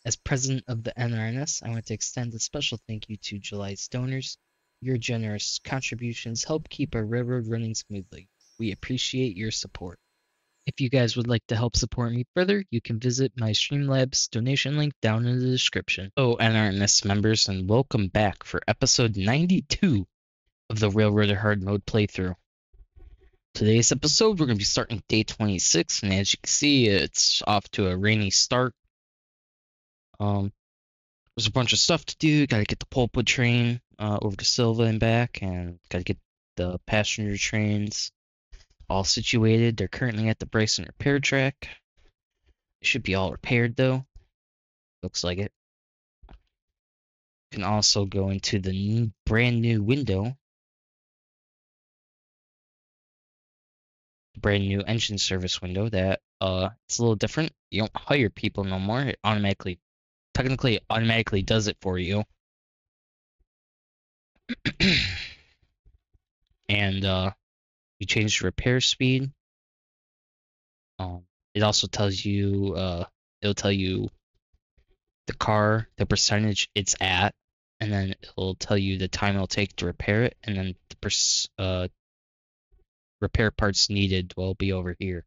As president of the NR&S, I want to extend a special thank you to July's donors. Your generous contributions help keep our railroad running smoothly. We appreciate your support. If you guys would like to help support me further, you can visit my Streamlabs donation link down in the description. Hello, NR&S members, and welcome back for episode 92 of the Railroad Hard Mode playthrough. Today's episode, we're going to be starting day 26, and as you can see, it's off to a rainy start. There's a bunch of stuff to do. Got to get the pulpwood train over to Silva and back, and got to get the passenger trains all situated. They're currently at the Bryson repair track. It should be all repaired though. Looks like it. You can also go into the brand new window. Brand new engine service window that it's a little different. You don't hire people no more. It automatically does it for you. And you change the repair speed. It also tells you it'll tell you the car, the percentage it's at, and then it'll tell you the time it'll take to repair it, and then the repair parts needed will be over here.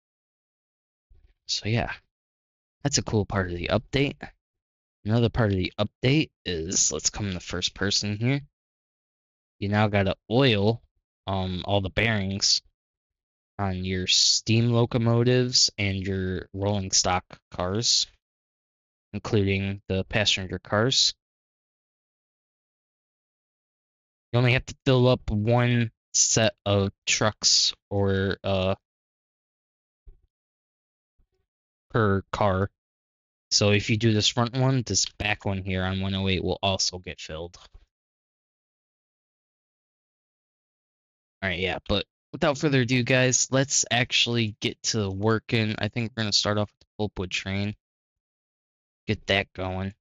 So yeah, that's a cool part of the update. Another part of the update is, let's come in the first person here. You now gotta oil all the bearings on your steam locomotives and your rolling stock cars, including the passenger cars. You only have to fill up one set of trucks or per car. So if you do this front one, this back one here on 108 will also get filled. Alright, yeah, but without further ado, guys, let's actually get to working. I think we're going to start off with the pulpwood train. Get that going.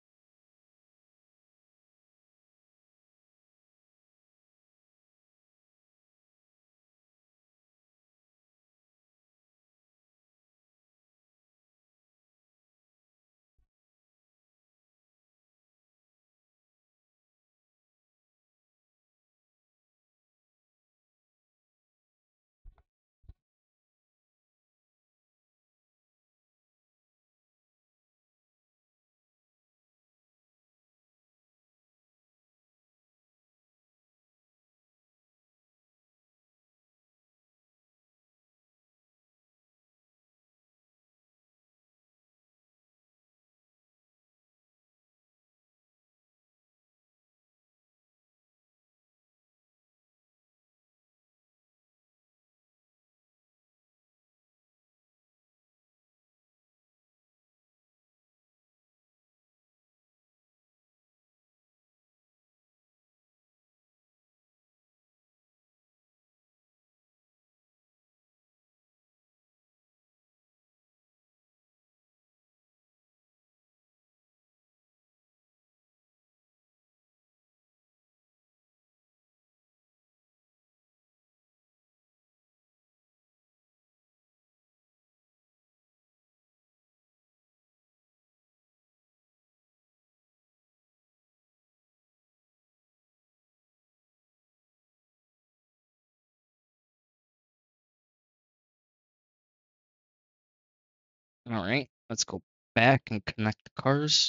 Alright, let's go back and connect the cars.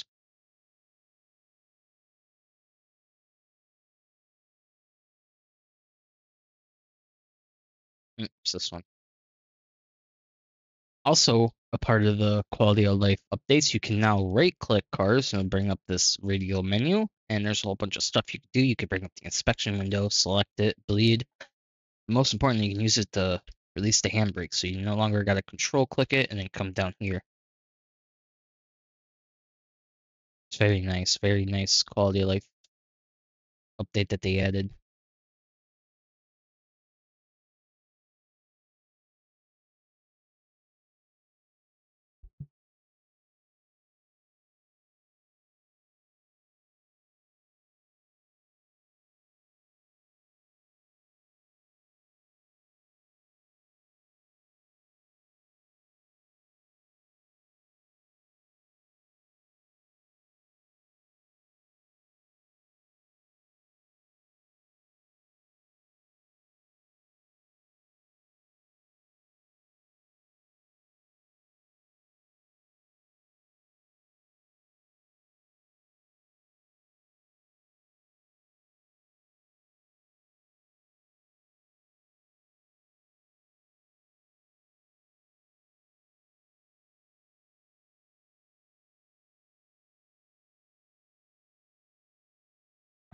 It's this one. Also, a part of the quality of life updates, you can now right-click cars and bring up this radial menu, and there's a whole bunch of stuff you can do. You can bring up the inspection window, select it, bleed. Most importantly, you can use it to release the handbrake, so you no longer got to control click it and then come down here. It's very nice quality of life update that they added.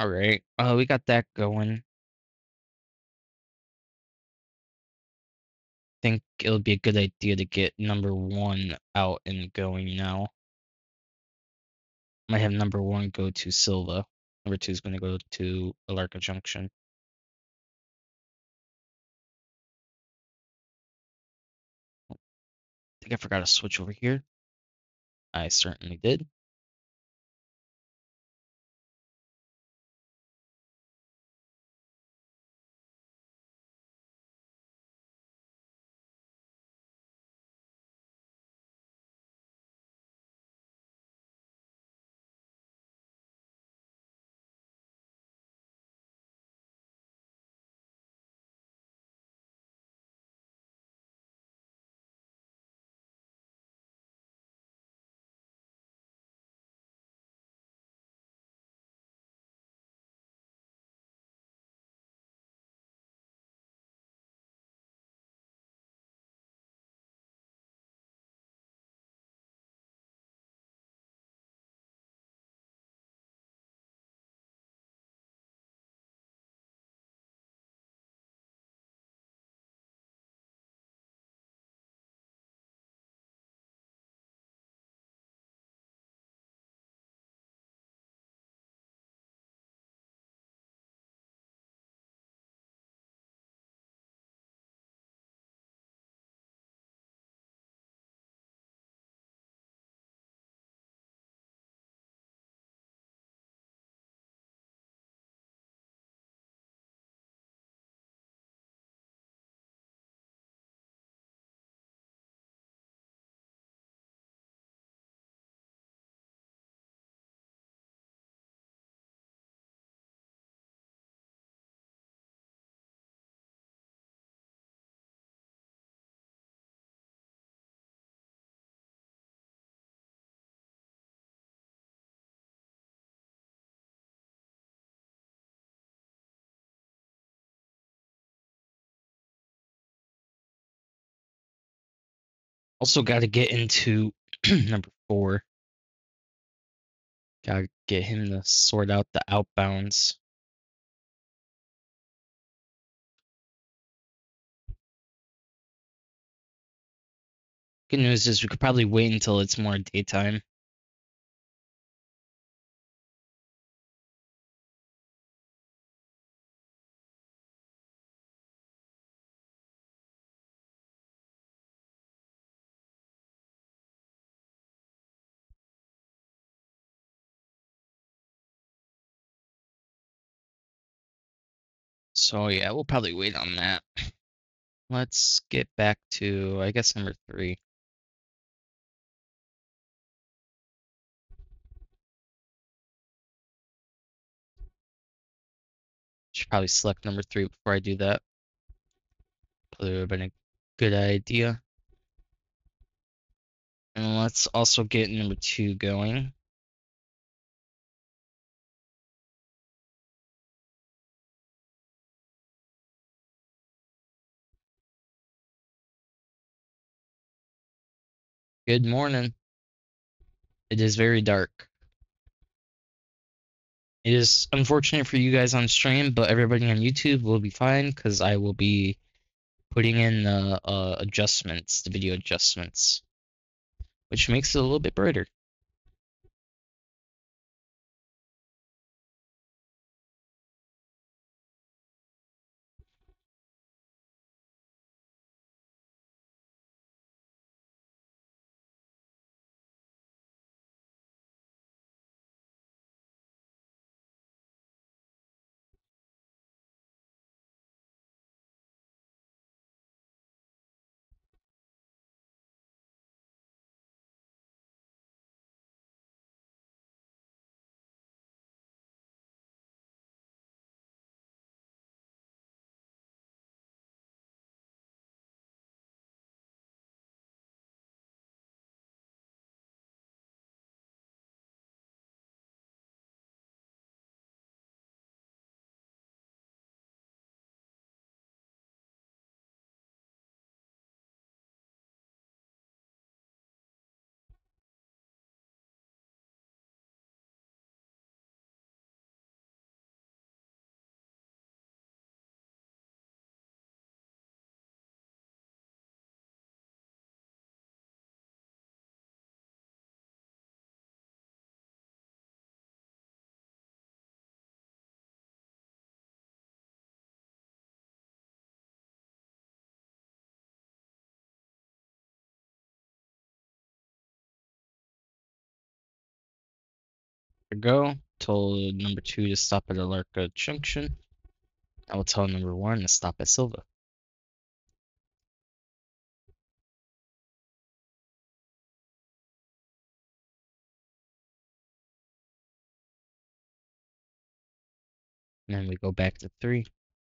All right. We got that going. Think it'll be a good idea to get number one out and going now. Might have number one go to Silva. Number two is going to go to Alarka Junction. I think I forgot to switch over here. I certainly did. Also got to get into number four. Got to get him to sort out the outbounds. Good news is we could probably wait until it's more daytime. So yeah, we'll probably wait on that. Let's get back to, I guess, number three. Should probably select number three before I do that. Probably would have been a good idea. And let's also get number two going. Good morning. It is very dark. It is unfortunate for you guys on stream, but everybody on YouTube will be fine because I will be putting in the adjustments, the video adjustments, which makes it a little bit brighter. to go. Told number 2 to stop at Alarca Junction. I will tell number 1 to stop at Silva. And then we go back to 3.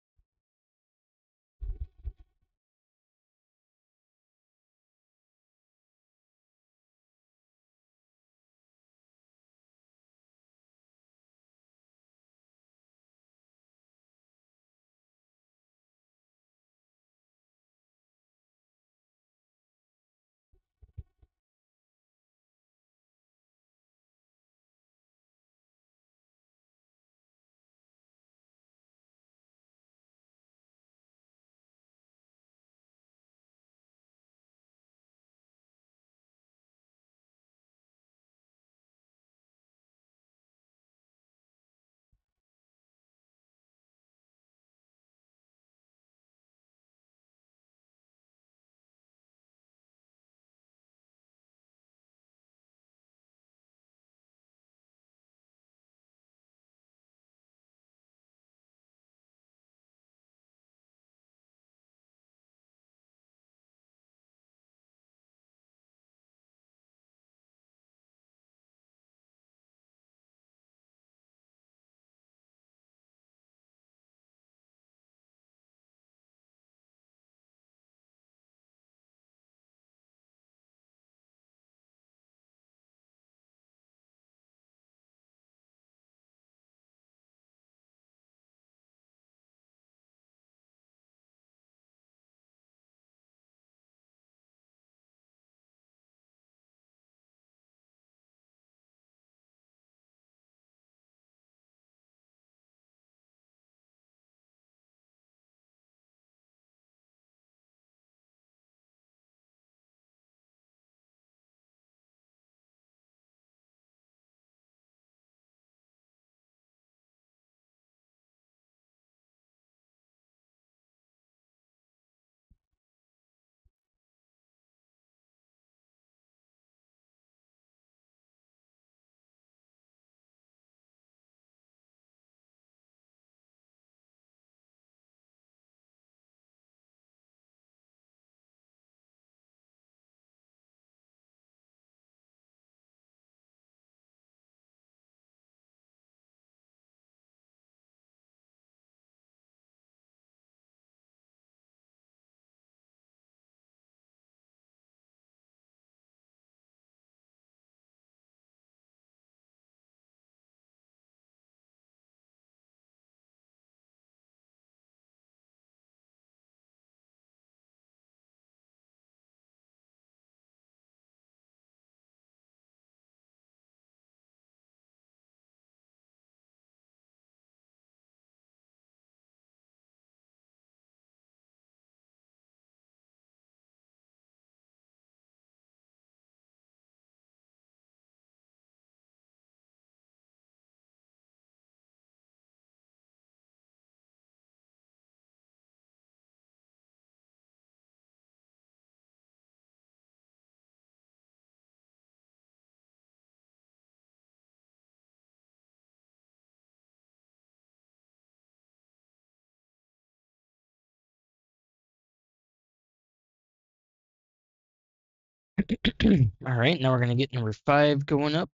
All right, now we're going to get number 5 going up.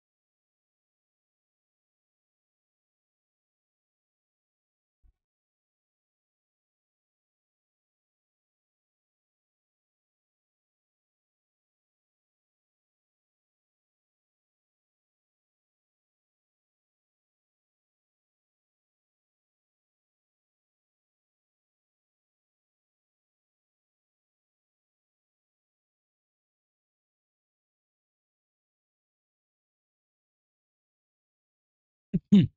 All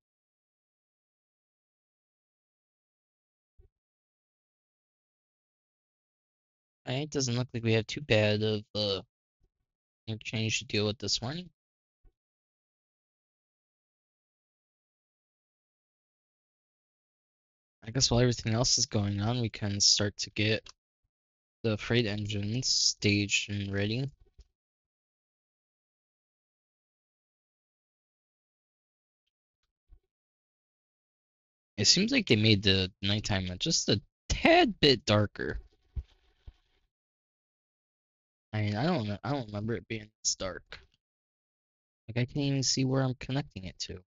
right, doesn't look like we have too bad of interchange to deal with this morning. I guess while everything else is going on, we can start to get the freight engines staged and ready. It seems like they made the nighttime just a tad bit darker. I mean, I don't remember it being this dark. Like I can't even see where I'm connecting it to.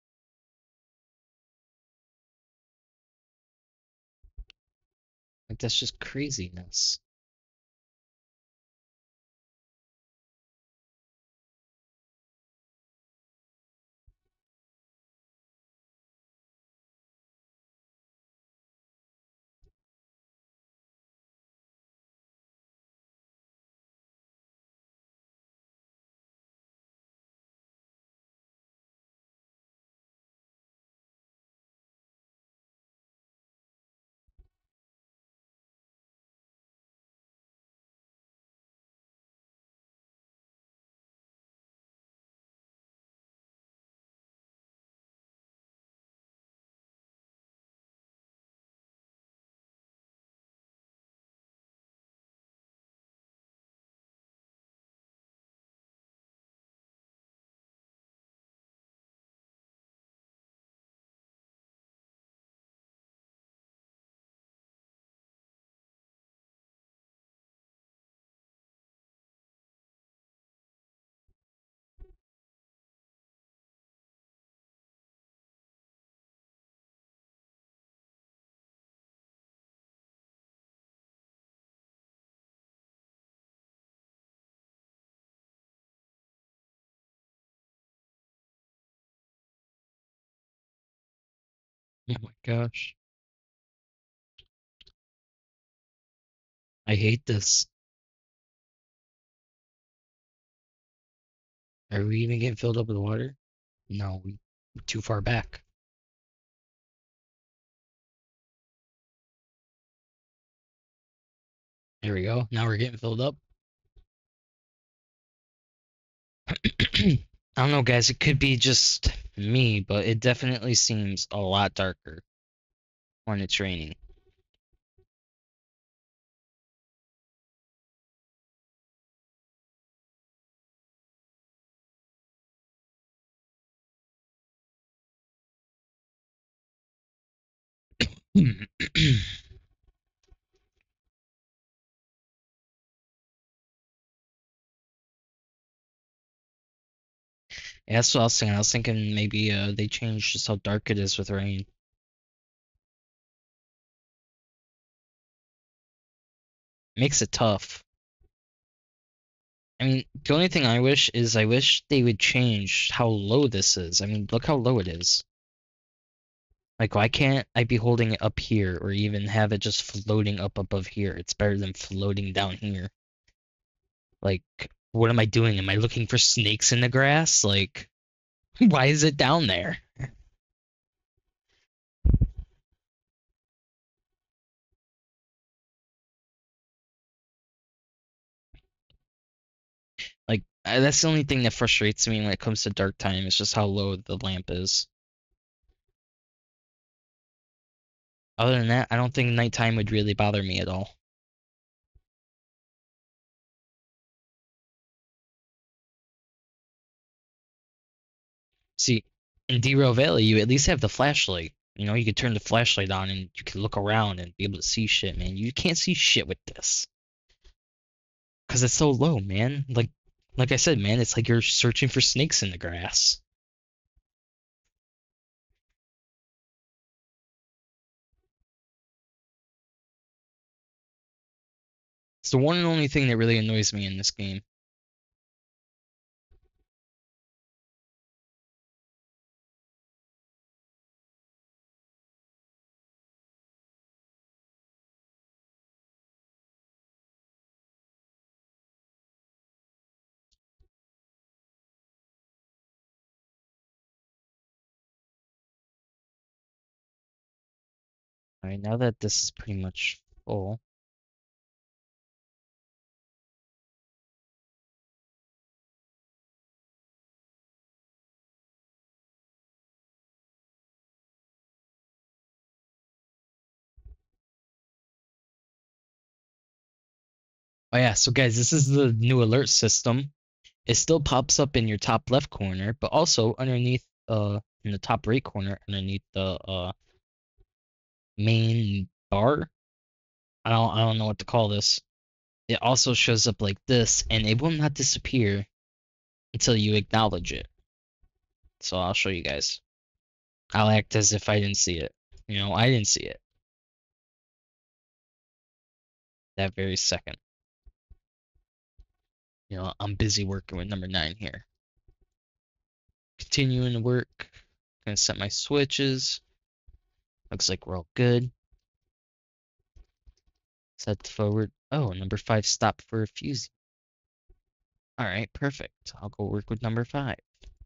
Like that's just craziness. Oh my gosh. I hate this. Are we even getting filled up with water? No, we're too far back. There we go. Now we're getting filled up. I don't know, guys. It could be just me, but it definitely seems a lot darker when it's raining. Yeah, that's what I was thinking. I was thinking maybe they changed just how dark it is with rain. Makes it tough. I mean, the only thing I wish is I wish they would change how low this is. I mean, look how low it is. Like, why can't I be holding it up here or even have it just floating up above here? It's better than floating down here. Like, what am I doing? Am I looking for snakes in the grass? Like, why is it down there? Like, that's the only thing that frustrates me when it comes to dark time. It's just how low the lamp is. Other than that, I don't think nighttime would really bother me at all. See, in Derail Valley, you at least have the flashlight. You know, you could turn the flashlight on and you can look around and be able to see shit, man. You can't see shit with this. Because it's so low, man. Like I said, man, it's like you're searching for snakes in the grass. It's the one and only thing that really annoys me in this game. Alright, now that this is pretty much full. Oh yeah, so guys, this is the new alert system. It still pops up in your top left corner, but also underneath in the top right corner underneath the main bar. I don't know what to call this. It also shows up like this, and it will not disappear until you acknowledge it. So I'll show you guys. I'll act as if I didn't see it. I didn't see it that very second. I'm busy working with number 9 here. Continuing to work. Gonna set my switches. Looks like we're all good. Set forward. Oh, number 5 stopped for a fusee. Alright, perfect. I'll go work with number 5.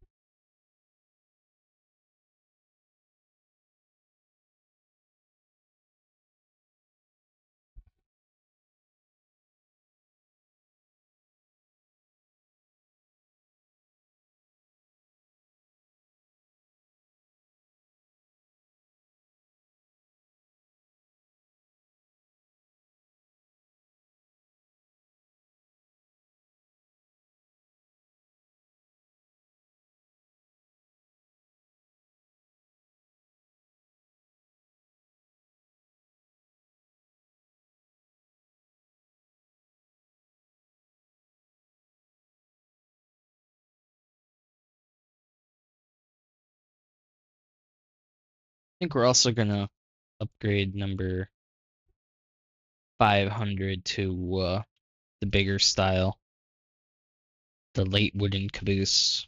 I think we're also gonna upgrade number 500 to the bigger style. The late wooden caboose.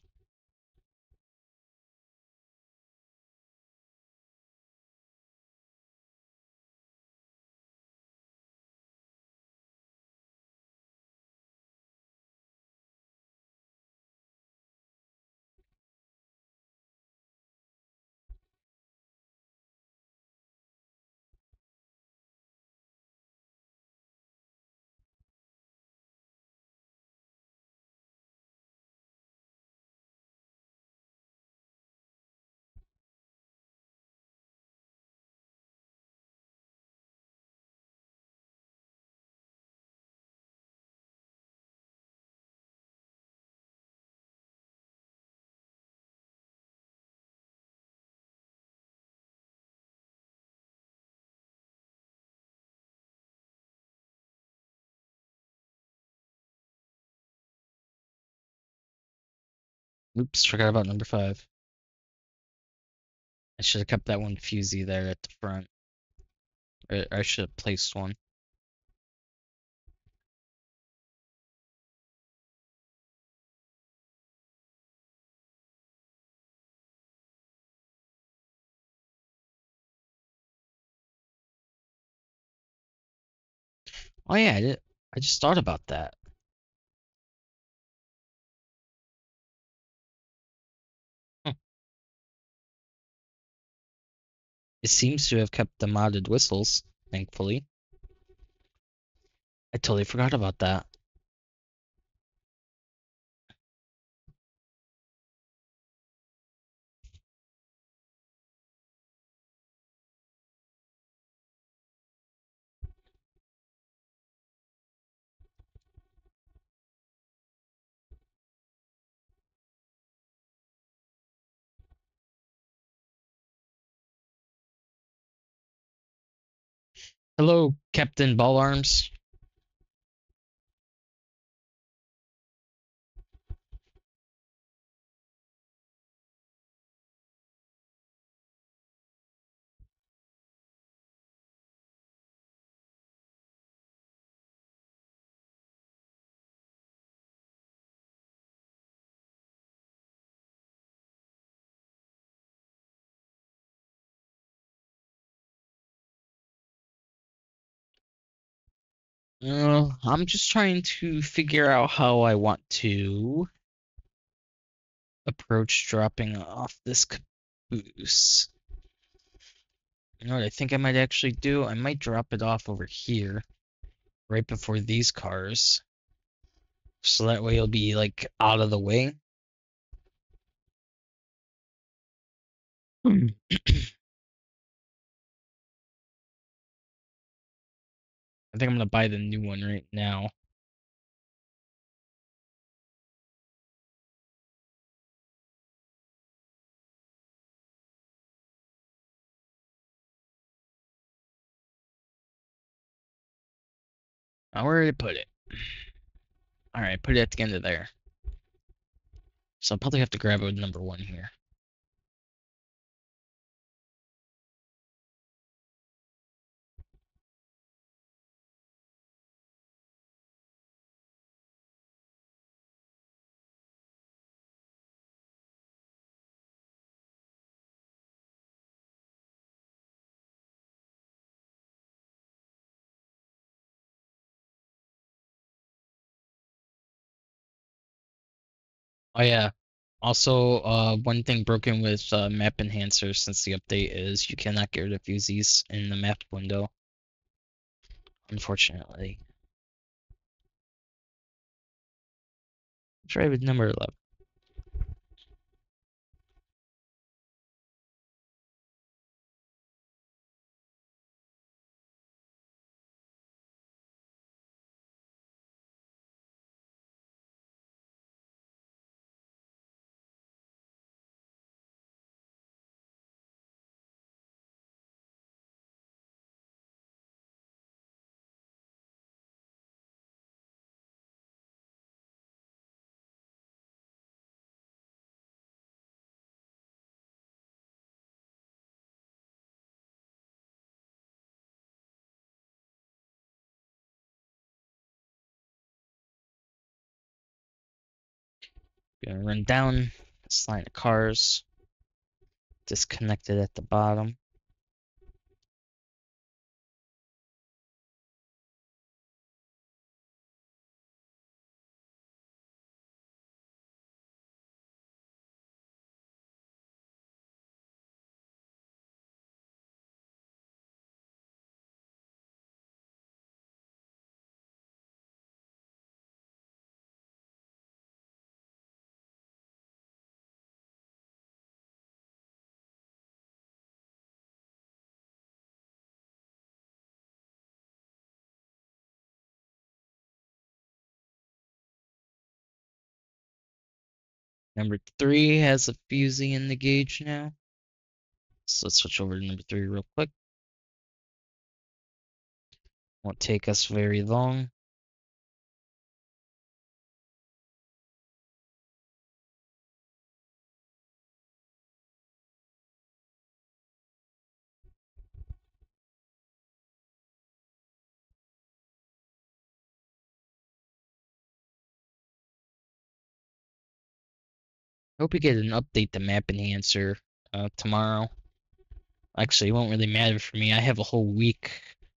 Oops, forgot about number 5. I should have kept that one fusee there at the front. I should have placed one. Oh yeah, I just thought about that. Huh. It seems to have kept the modded whistles, thankfully. I totally forgot about that. Hello, Captain Ball Arms. I'm just trying to figure out how I want to approach dropping off this caboose. You know what I think I might actually do? I might drop it off over here, right before these cars. So that way it'll be like out of the way. I think I'm gonna buy the new one right now. Now where did I put it? Alright, put it at the end of there. So I'll probably have to grab a number 1 here. Oh yeah. Also, one thing broken with map enhancer since the update is you cannot get rid of fusees in the map window, unfortunately. Try with number 11. Gonna run down this line of cars, disconnected at the bottom. Number 3 has a fusee in the gauge now. So let's switch over to number 3 real quick. Won't take us very long. Hope we get an update to map enhancer tomorrow. Actually, it won't really matter for me. I have a whole week.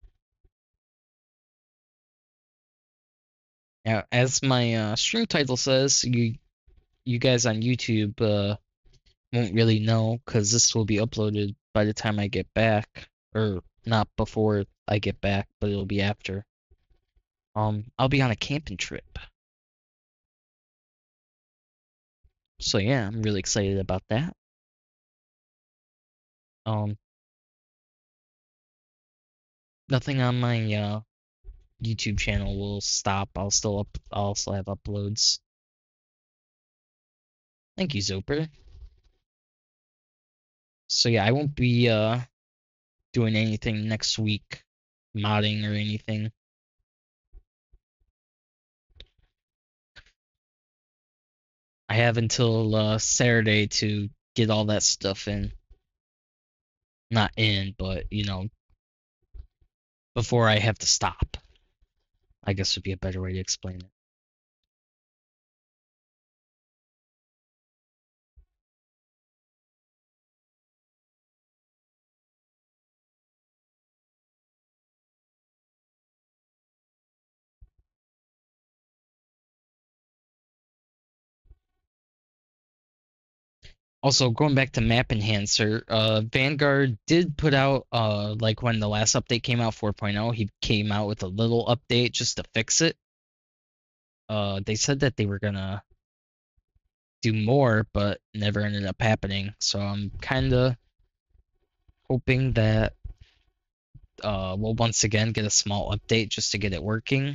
Now, as my stream title says, you guys on YouTube won't really know because this will be uploaded by the time I get back, or not before I get back, but it'll be after. I'll be on a camping trip. So yeah, I'm really excited about that. Um, Nothing on my YouTube channel will stop. I'll also have uploads. Thank you, Zoper. So yeah, I won't be doing anything next week, modding or anything. I have until Saturday to get all that stuff in. Not in, but you know, before I have to stop. I guess would be a better way to explain it. Also, going back to Map Enhancer, Vanguard did put out, like when the last update came out, 4.0, he came out with a little update just to fix it. They said that they were gonna do more, but never ended up happening. So I'm kind of hoping that we'll once again get a small update just to get it working.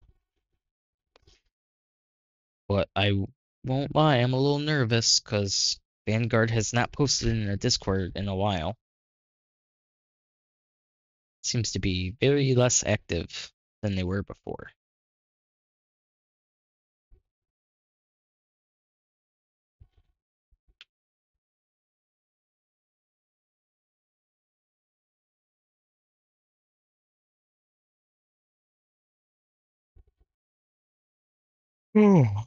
But I won't lie, I'm a little nervous because Vanguard has not posted in a Discord in a while. Seems to be very less active. than they were before. Oh.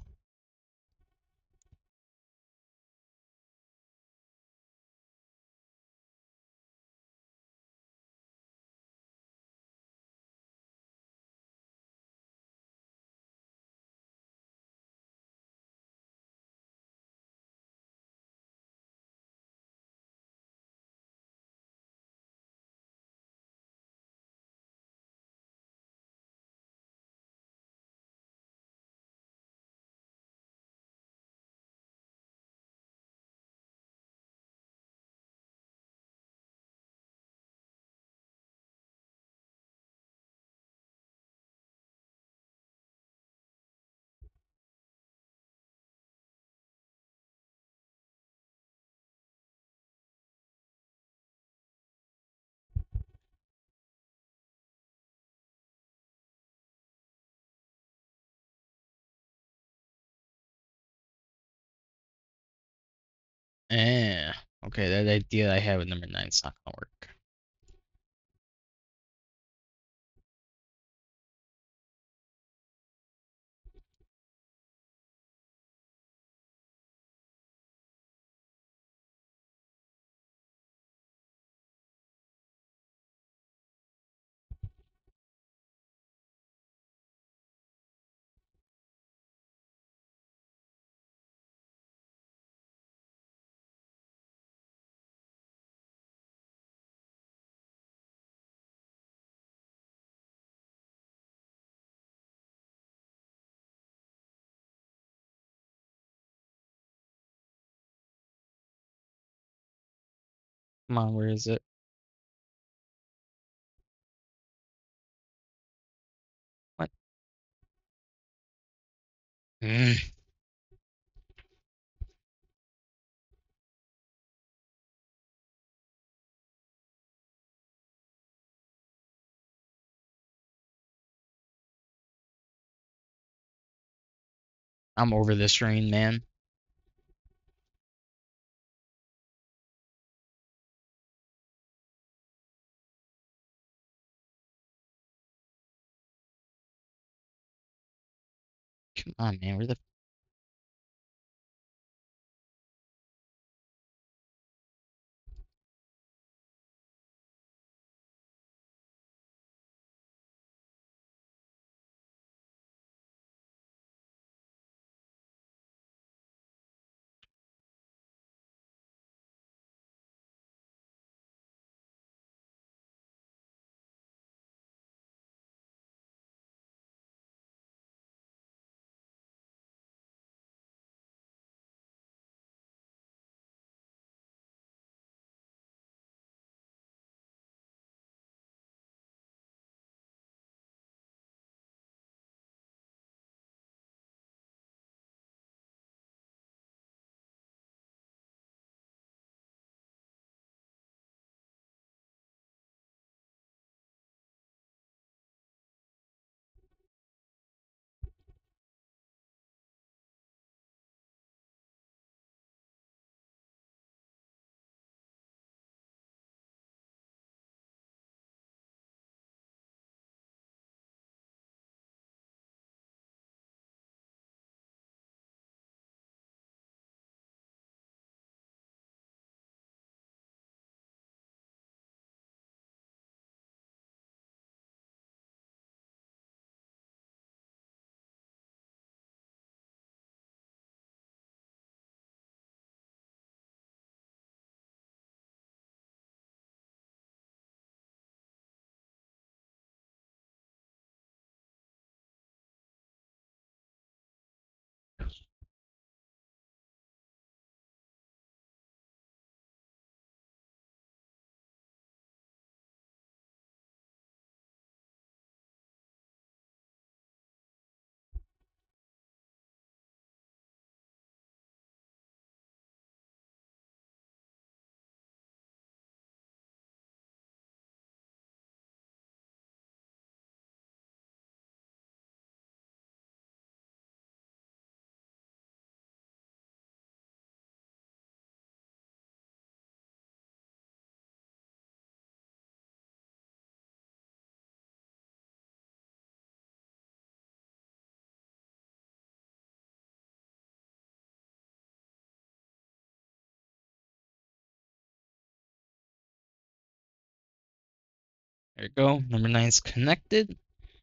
Eh. Okay, that idea I have with number 9 is not gonna work. Come on, where is it? What? Mm, I'm over this rain, man. Come on, man. Where the There you go. Number 9 is connected.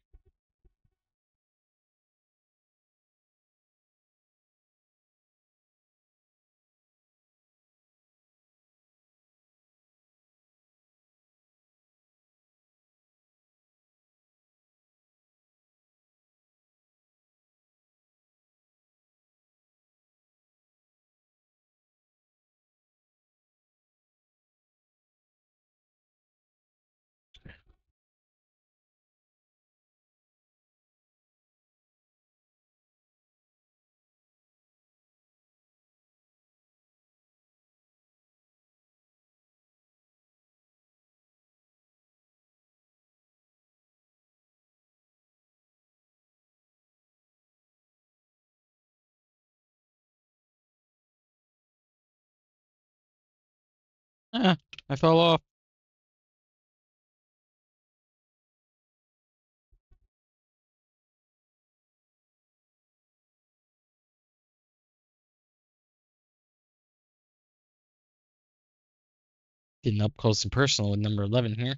Ah, I fell off. Getting up close and personal with number 11 here.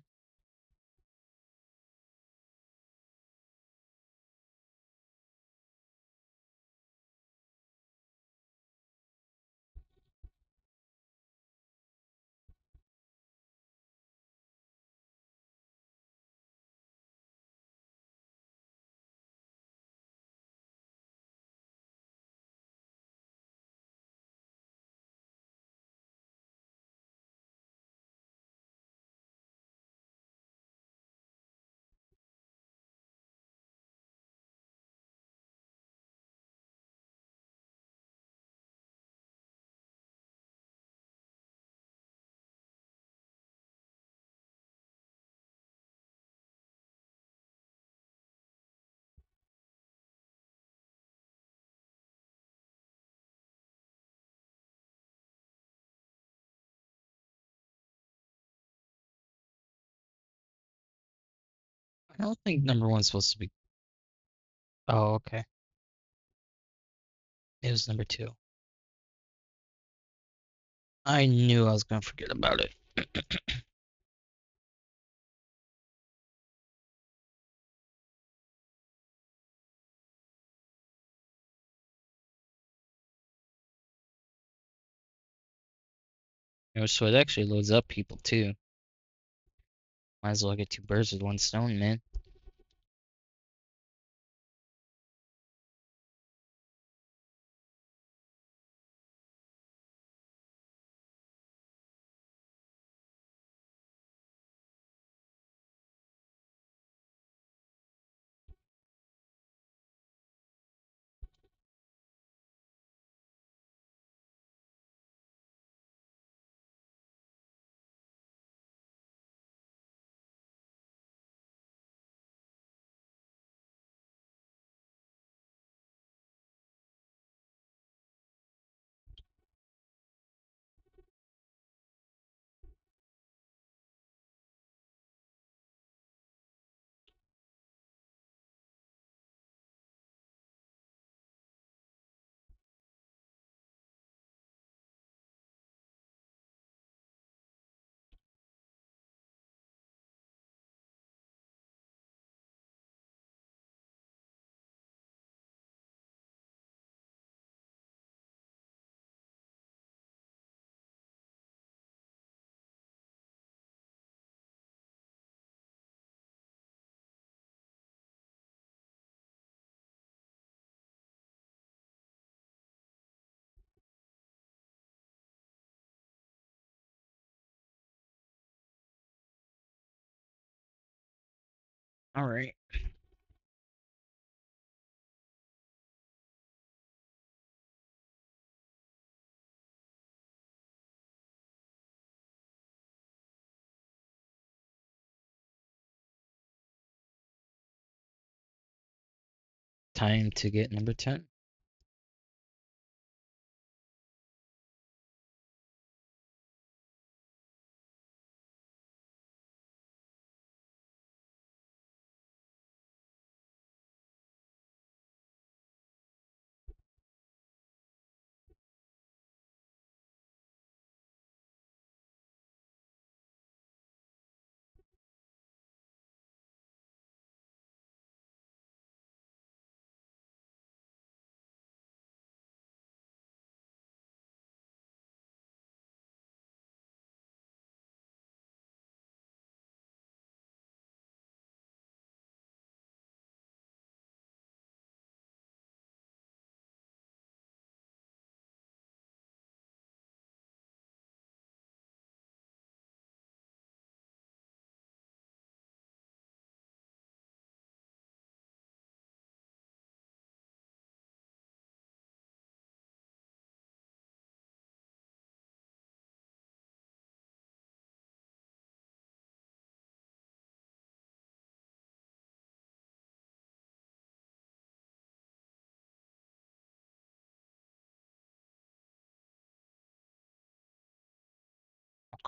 I don't think number 1's supposed to be. Oh, okay. It was number 2. I knew I was going to forget about it. So it actually loads up people too. Might as well get 2 birds with 1 stone, man. Alright. Time to get number 10.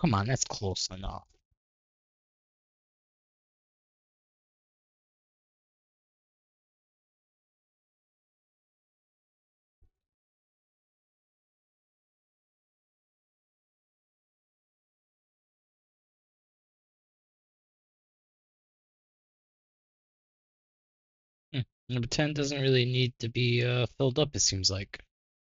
Come on, that's close enough. Number 10 doesn't really need to be filled up, it seems like.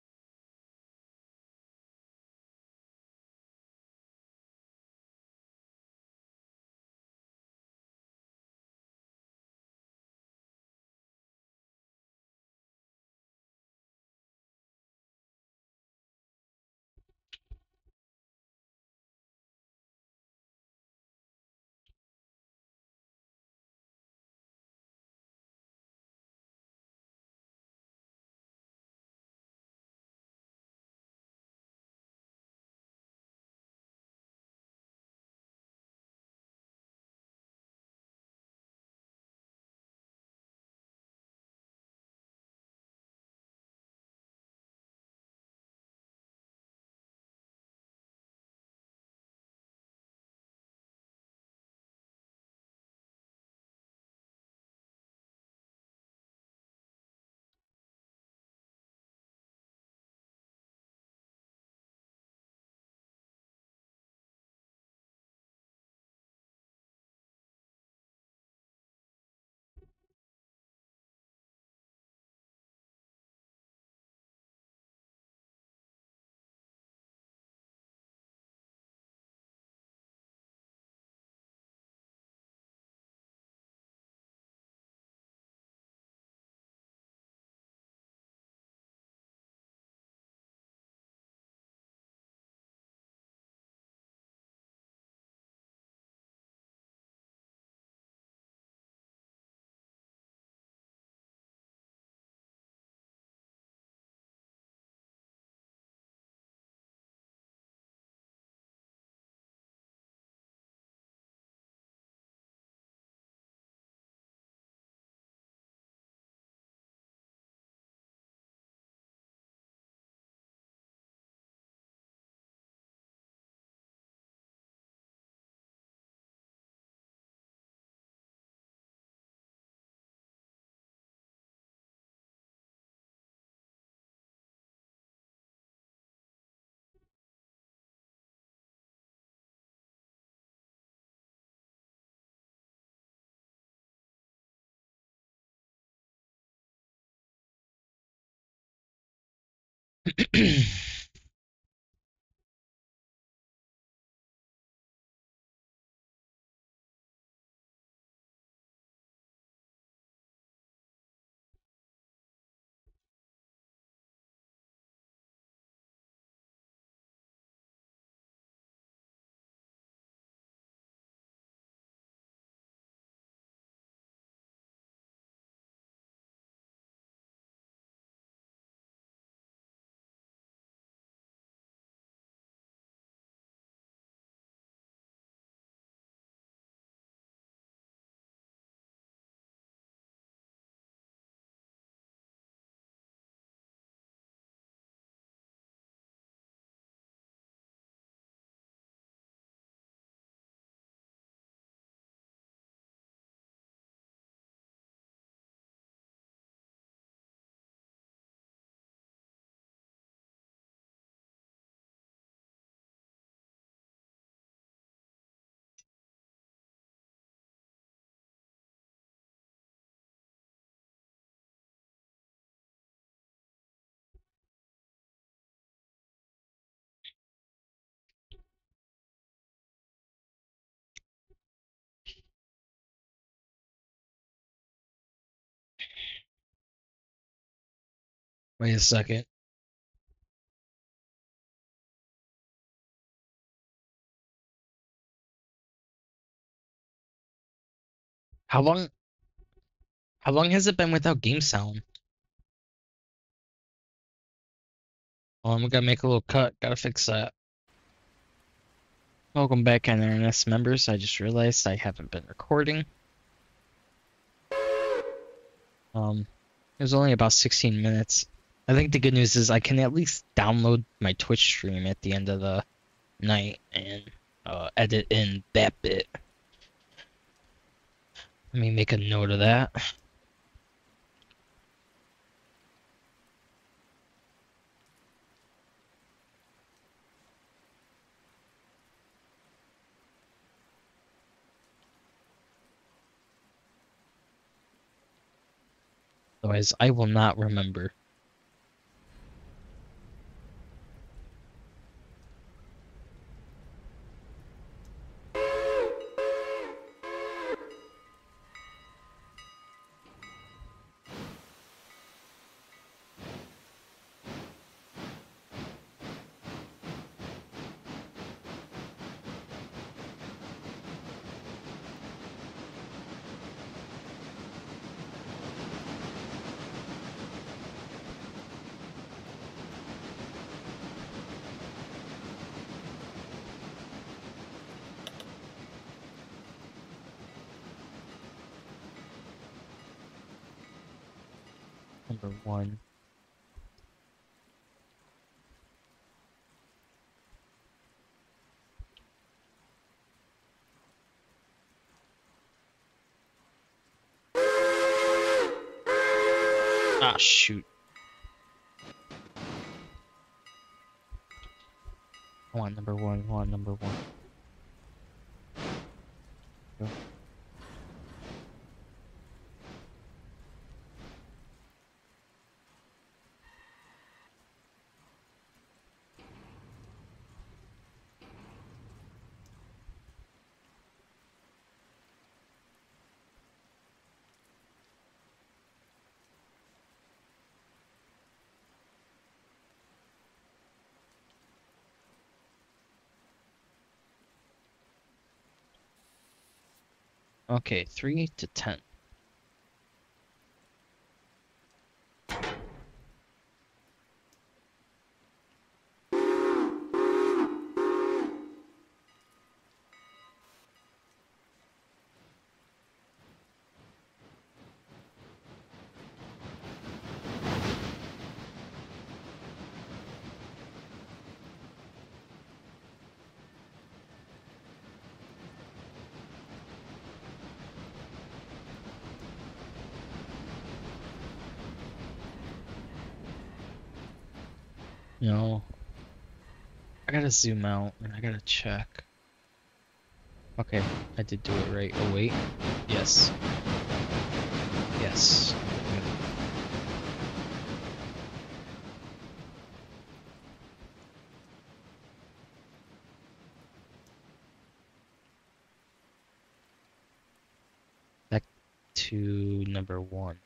Wait a second. How long how long has it been without game sound? Oh, I'm gonna make a little cut. Gotta fix that. Welcome back, NR&S members. I just realized I haven't been recording. It was only about 16 minutes. I think the good news is I can at least download my Twitch stream at the end of the night, and edit in that bit. Let me make a note of that. Otherwise, I will not remember. Number 1. Ah, shoot. I want number 1. I want number 1. Go. Okay, 3 to 10. No. I gotta zoom out and I gotta check. Okay, I did do it right. Oh, wait. Yes. Yes. Back to number 1.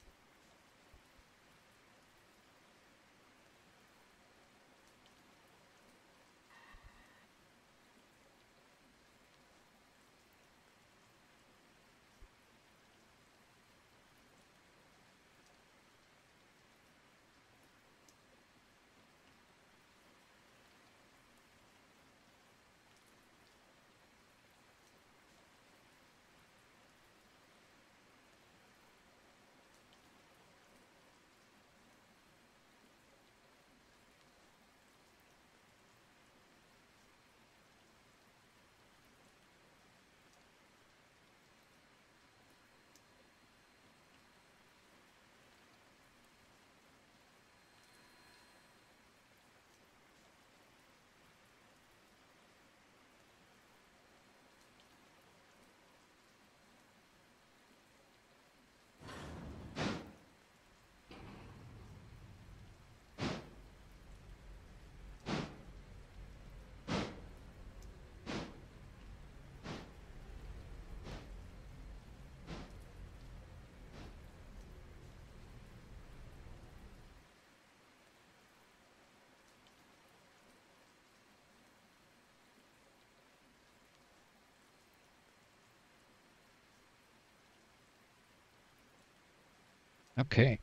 Okay.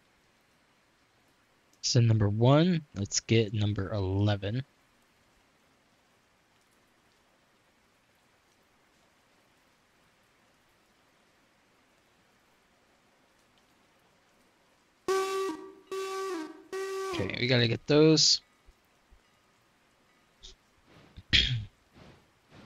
So number 1, let's get number 11. Okay, we gotta get those.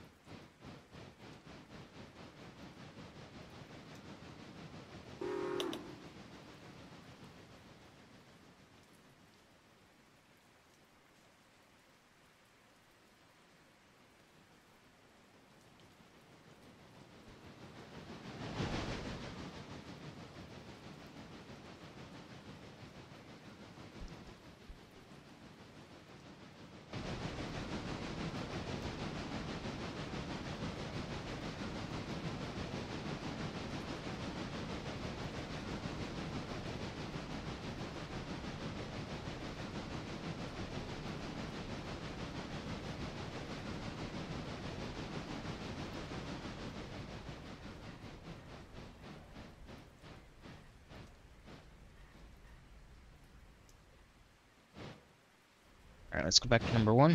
let's go back to number 1.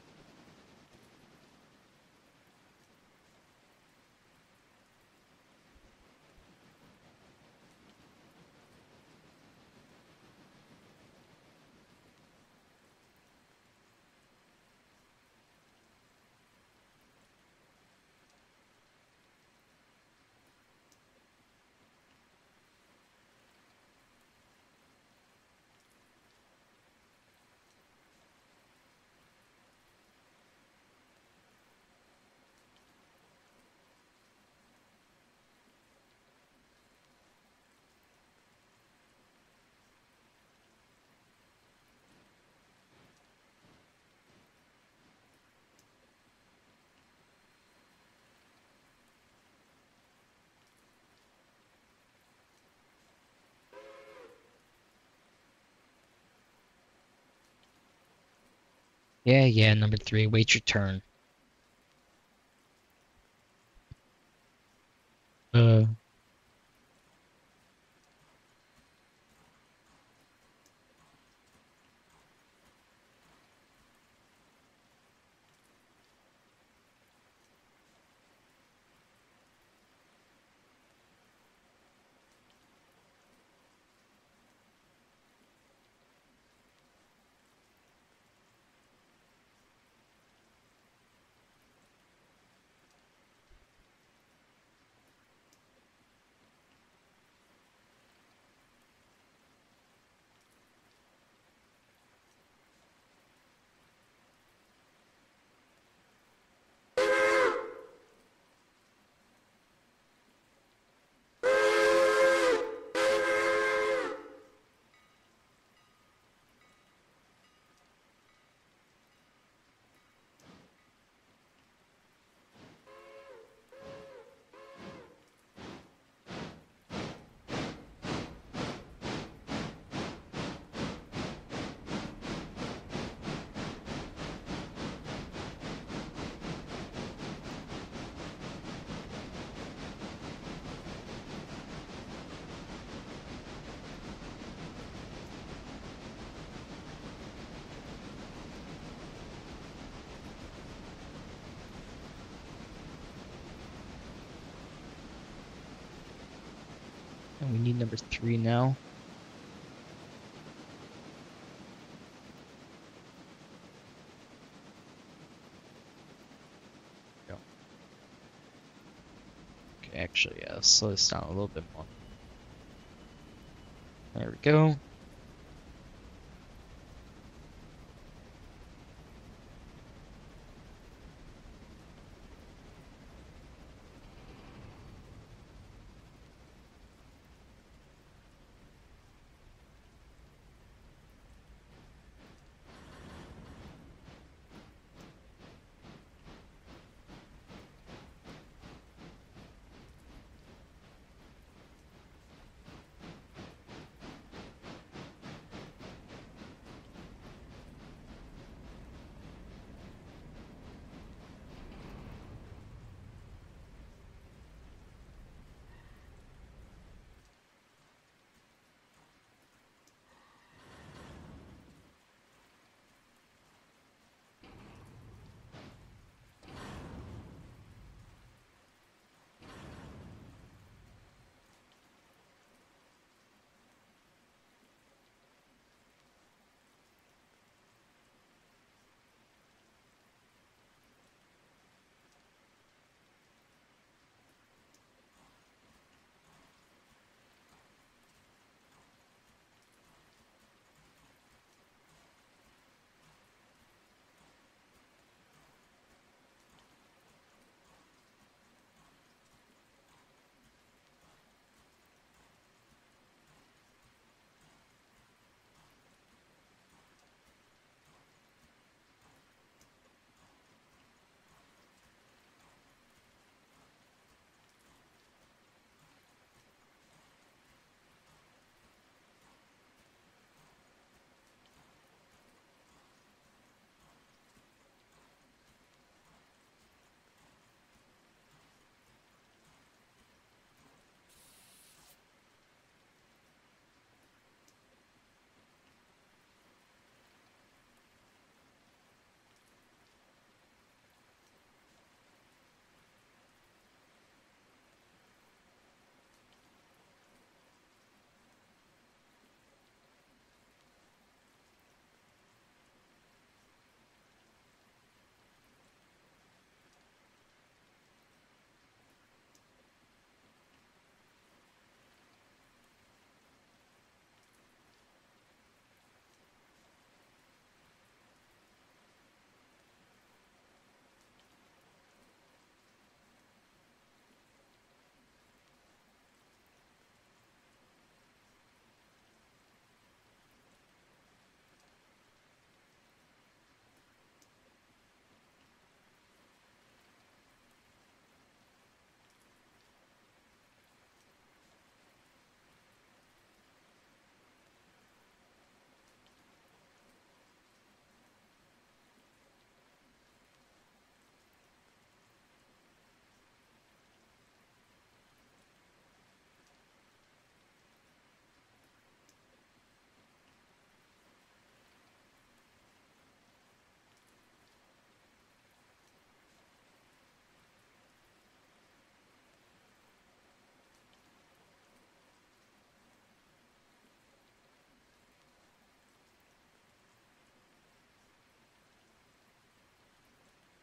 Yeah, number 3, wait your turn. And we need number 3 now. Go. Okay, actually, yeah, slow this down a little bit more. There we go.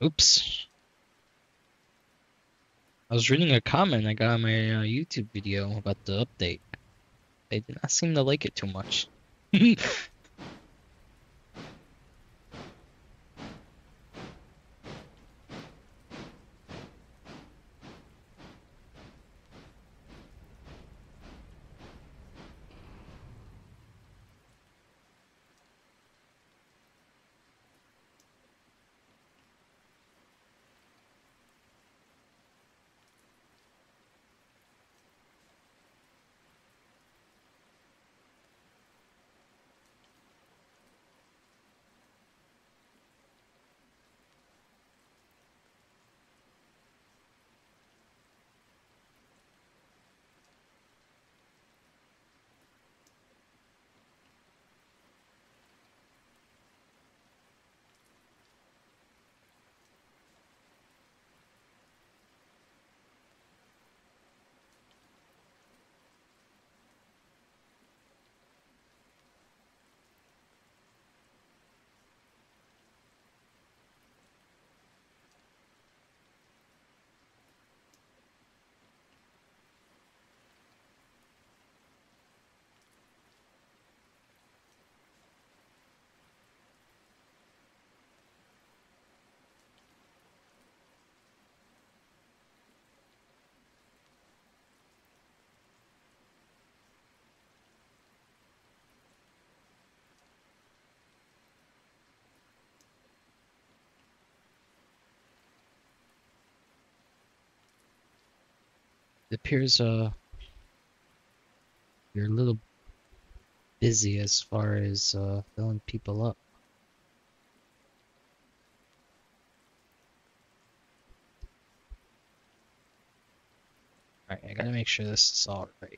Oops. I was reading a comment I got on my YouTube video about the update. They did not seem to like it too much. It appears you're a little busy as far as filling people up. Alright, I gotta make sure this is all right.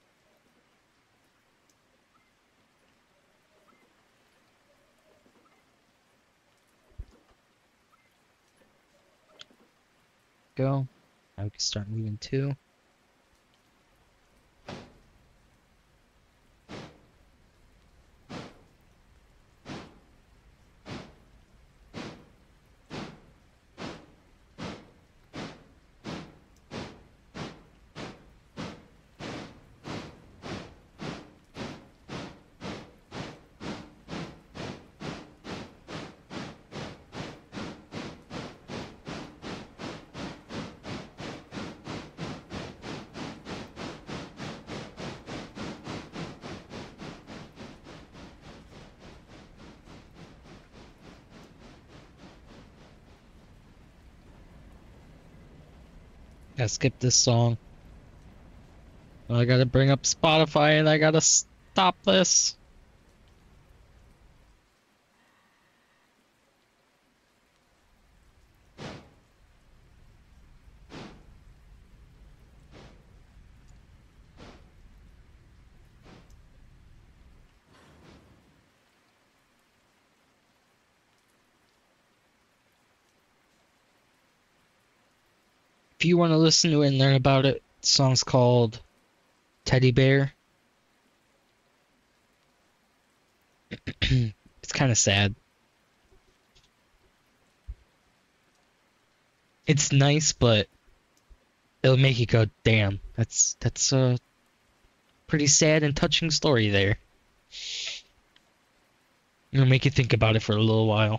Go. Now we can start moving too. Gotta skip this song. I gotta bring up Spotify and I gotta stop this. If you want to listen to it and learn about it, the song's called Teddy Bear. It's kind of sad. It's nice, but it'll make you go, "Damn, that's a pretty sad and touching story there." It'll make you think about it for a little while.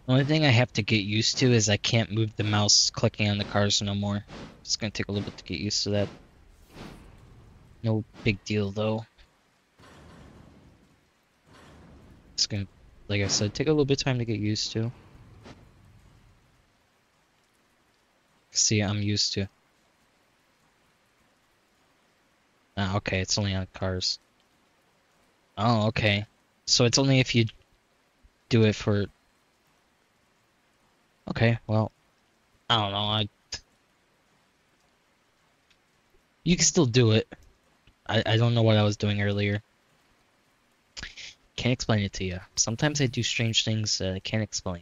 The only thing I have to get used to is I can't move the mouse clicking on the cars no more. It's gonna take a little bit to get used to that. No big deal though. It's gonna, like I said, take a little bit of time to get used to. See, I'm used to. Ah, okay, it's only on cars. Oh, okay. So it's only if you do it for... Okay, well, I don't know. You can still do it. I don't know what I was doing earlier. Can't explain it to you. Sometimes I do strange things that I can't explain.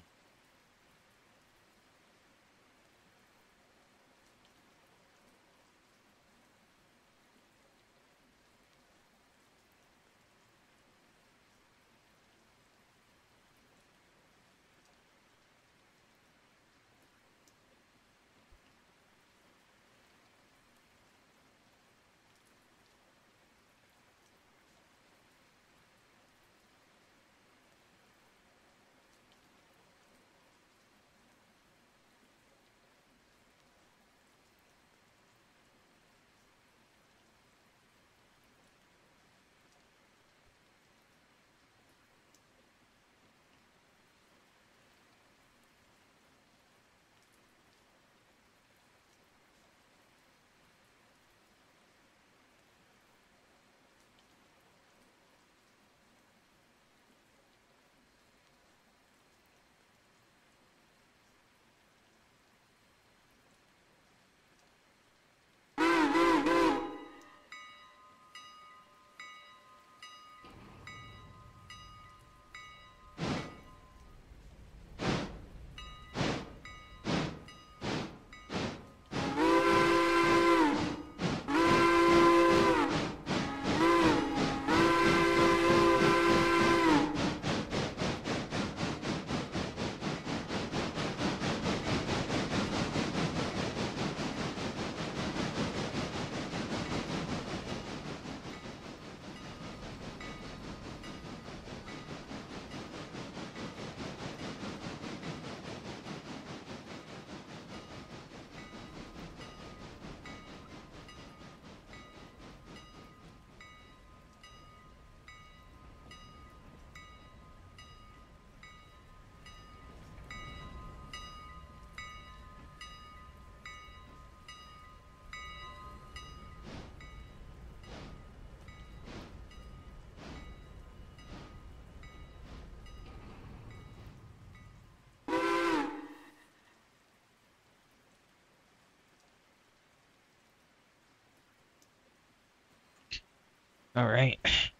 All right.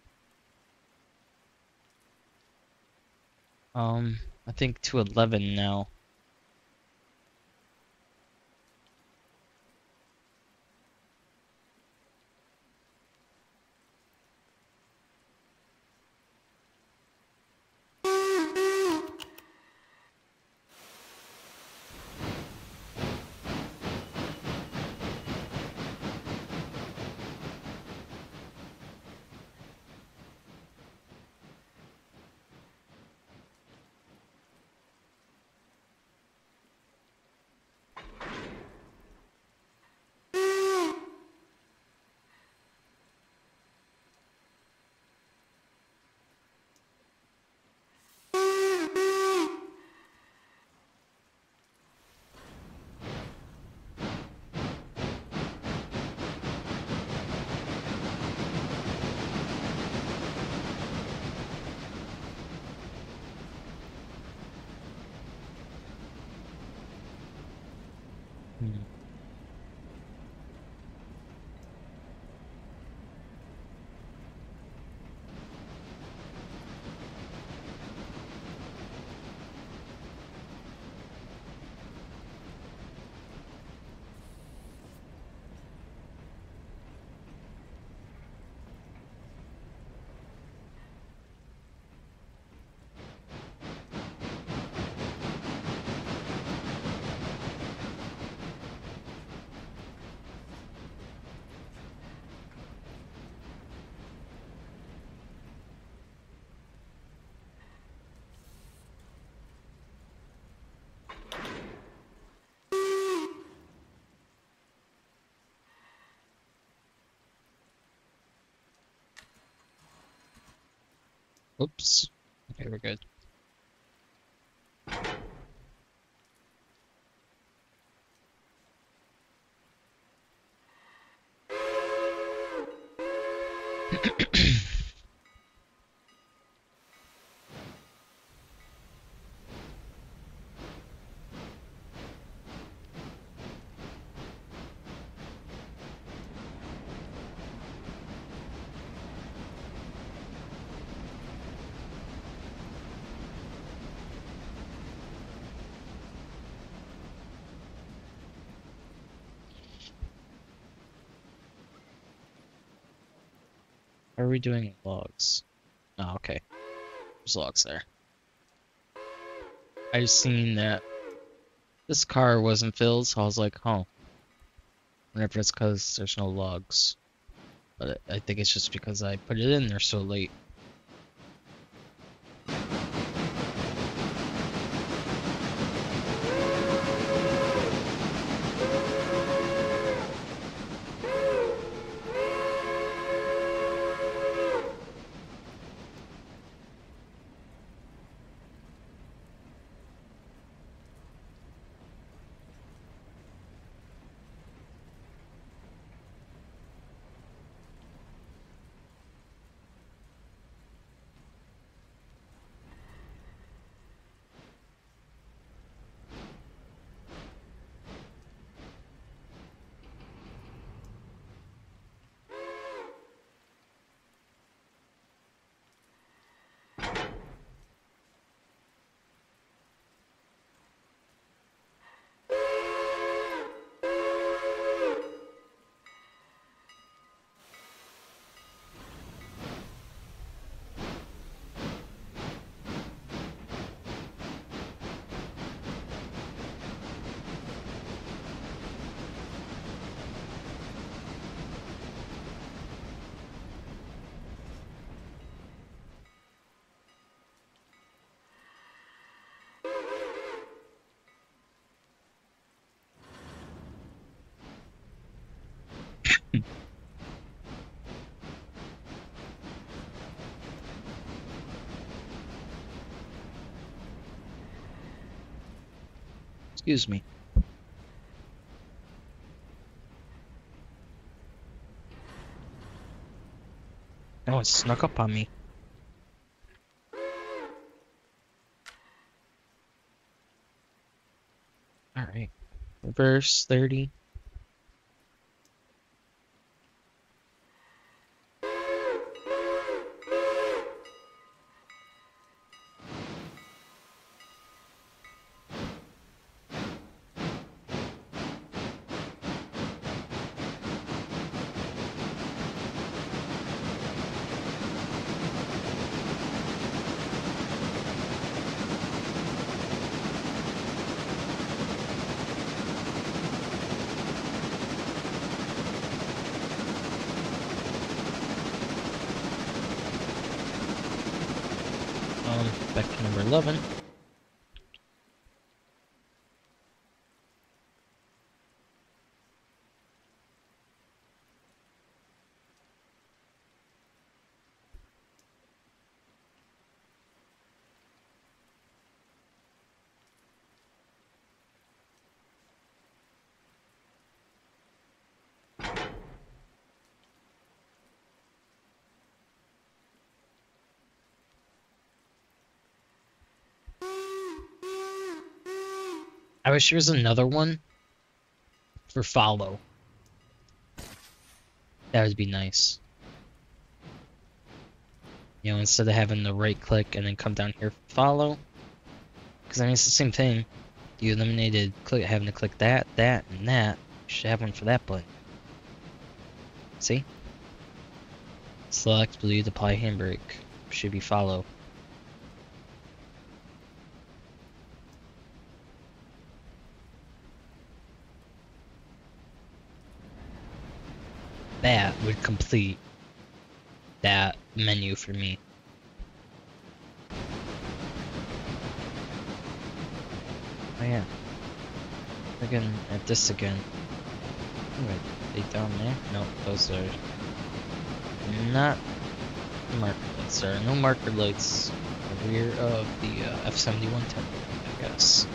I think to 11 now. Hmm. Oops. Okay, we're good. How are we doing logs? Oh, okay. There's logs there. I just seen that this car wasn't filled, so I was like, oh. Whenever it's because there's no logs. But I think it's just because I put it in there so late. Excuse me. No, it snuck up on me. Alright. Reverse 30. Back to number 11. I wish there was another one for follow. That would be nice. You know, instead of having the right click and then come down here for follow. Because I mean, it's the same thing. You eliminated having to click that, and that. You should have one for that button. See? Select, bleed, apply handbrake. Should be follow. That would complete that menu for me. Oh yeah. Looking at this again. Are they down there? No, those are not marked. lights. There are no marker lights in the rear of the F-7110, I guess.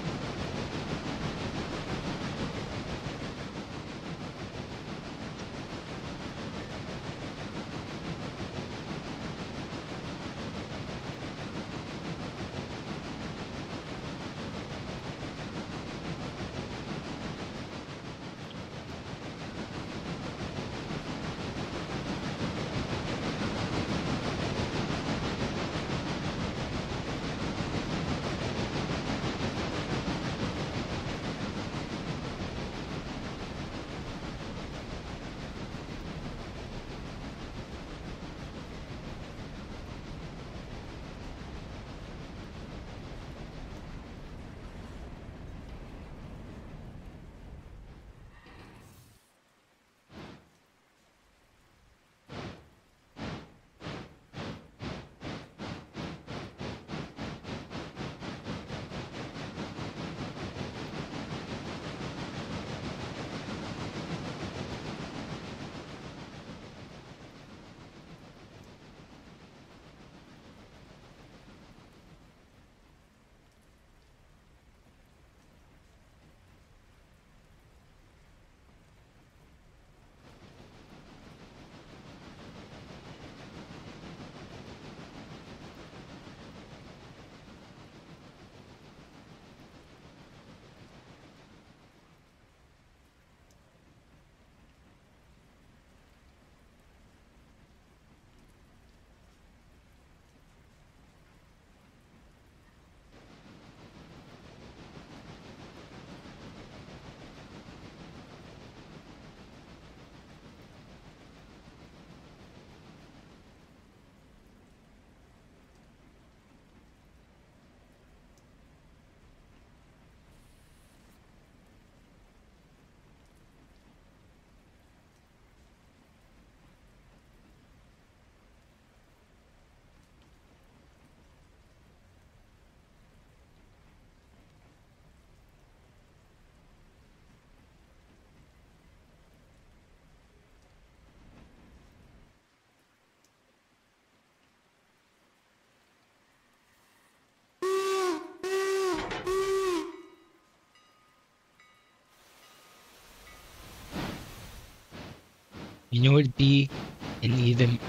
You know it'd be an even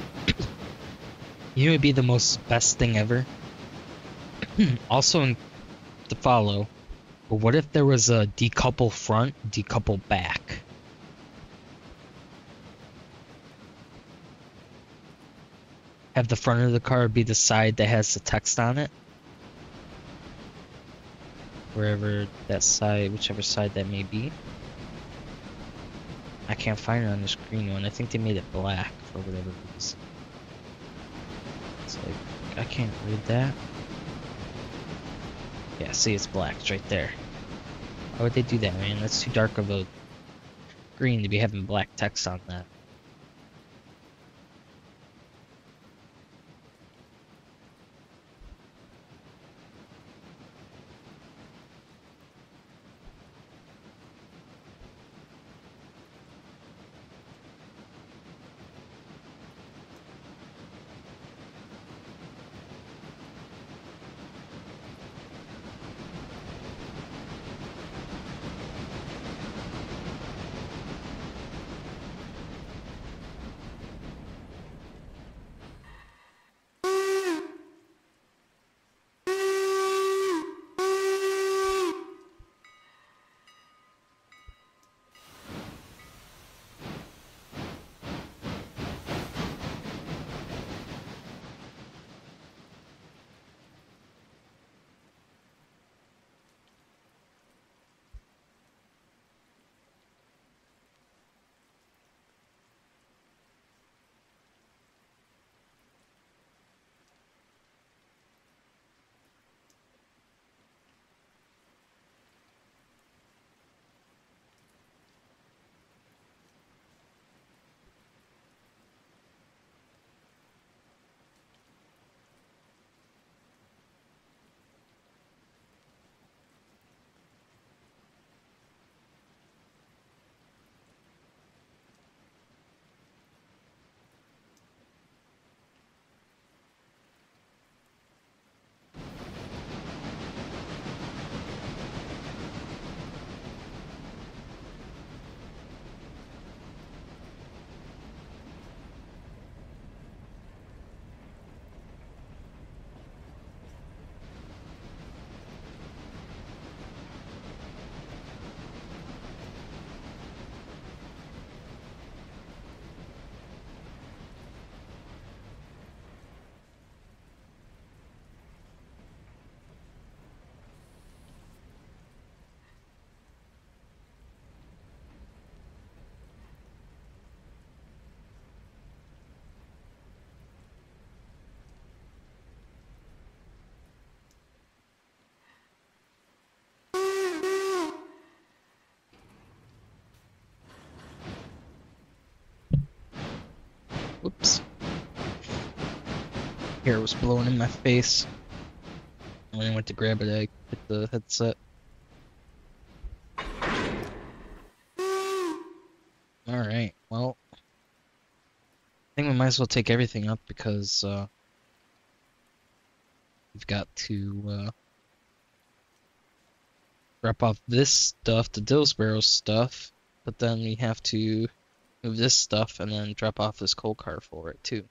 you know it'd be the most best thing ever? Also to follow, but what if there was a decouple front, decouple back? Have the front of the car be the side that has the text on it? Wherever that side, whichever side that may be. I can't find it on this green one. I think they made it black for whatever reason. It's like, I can't read that. Yeah, see, it's black. It's right there. Why would they do that, man? That's too dark of a green to be having black text on that. Whoops. Hair was blowing in my face. When I went to grab it, I hit the headset. Alright, well, I think we might as well take everything up because we've got to drop off this stuff, the Dillsborough stuff, but then we have to move this stuff and then drop off this coal car for it too.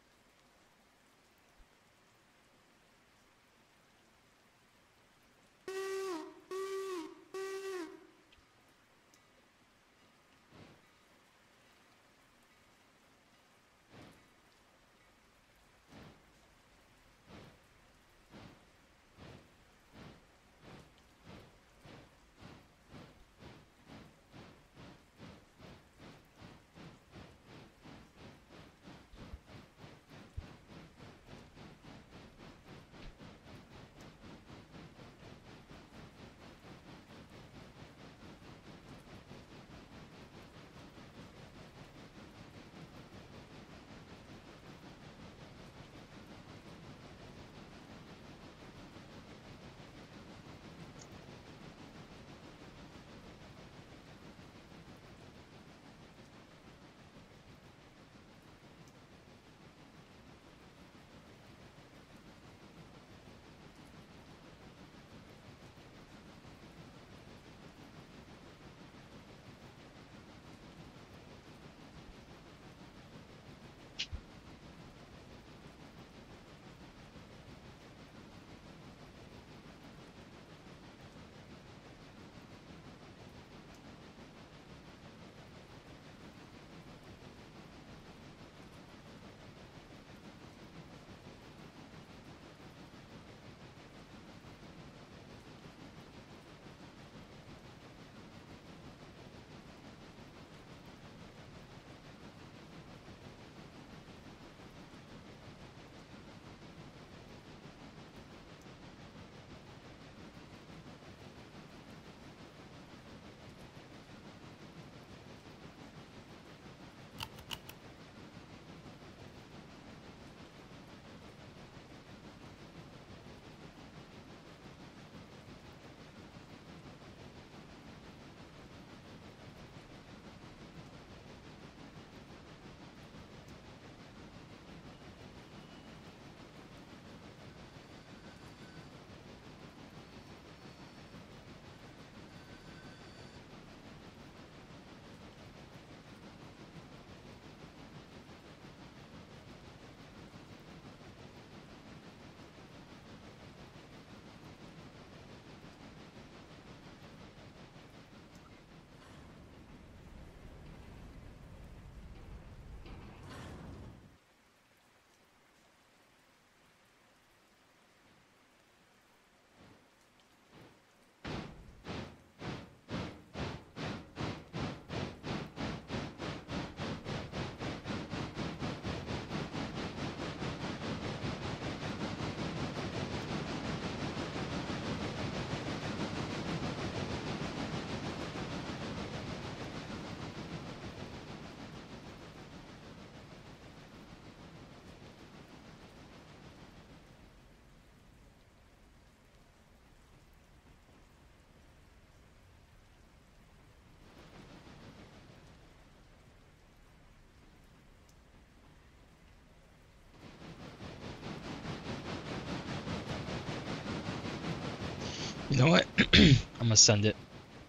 You know what? I'm gonna send it.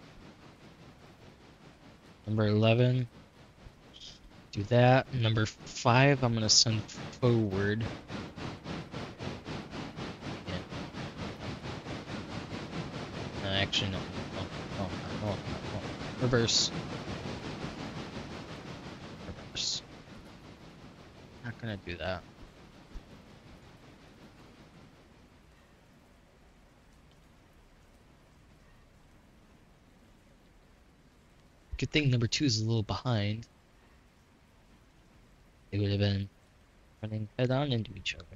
Number 11, do that. Number 5, I'm gonna send forward. Yeah. Actually, no. No. Reverse. Reverse. Not gonna do that. Good thing number 2 is a little behind. They would have been running head on into each other.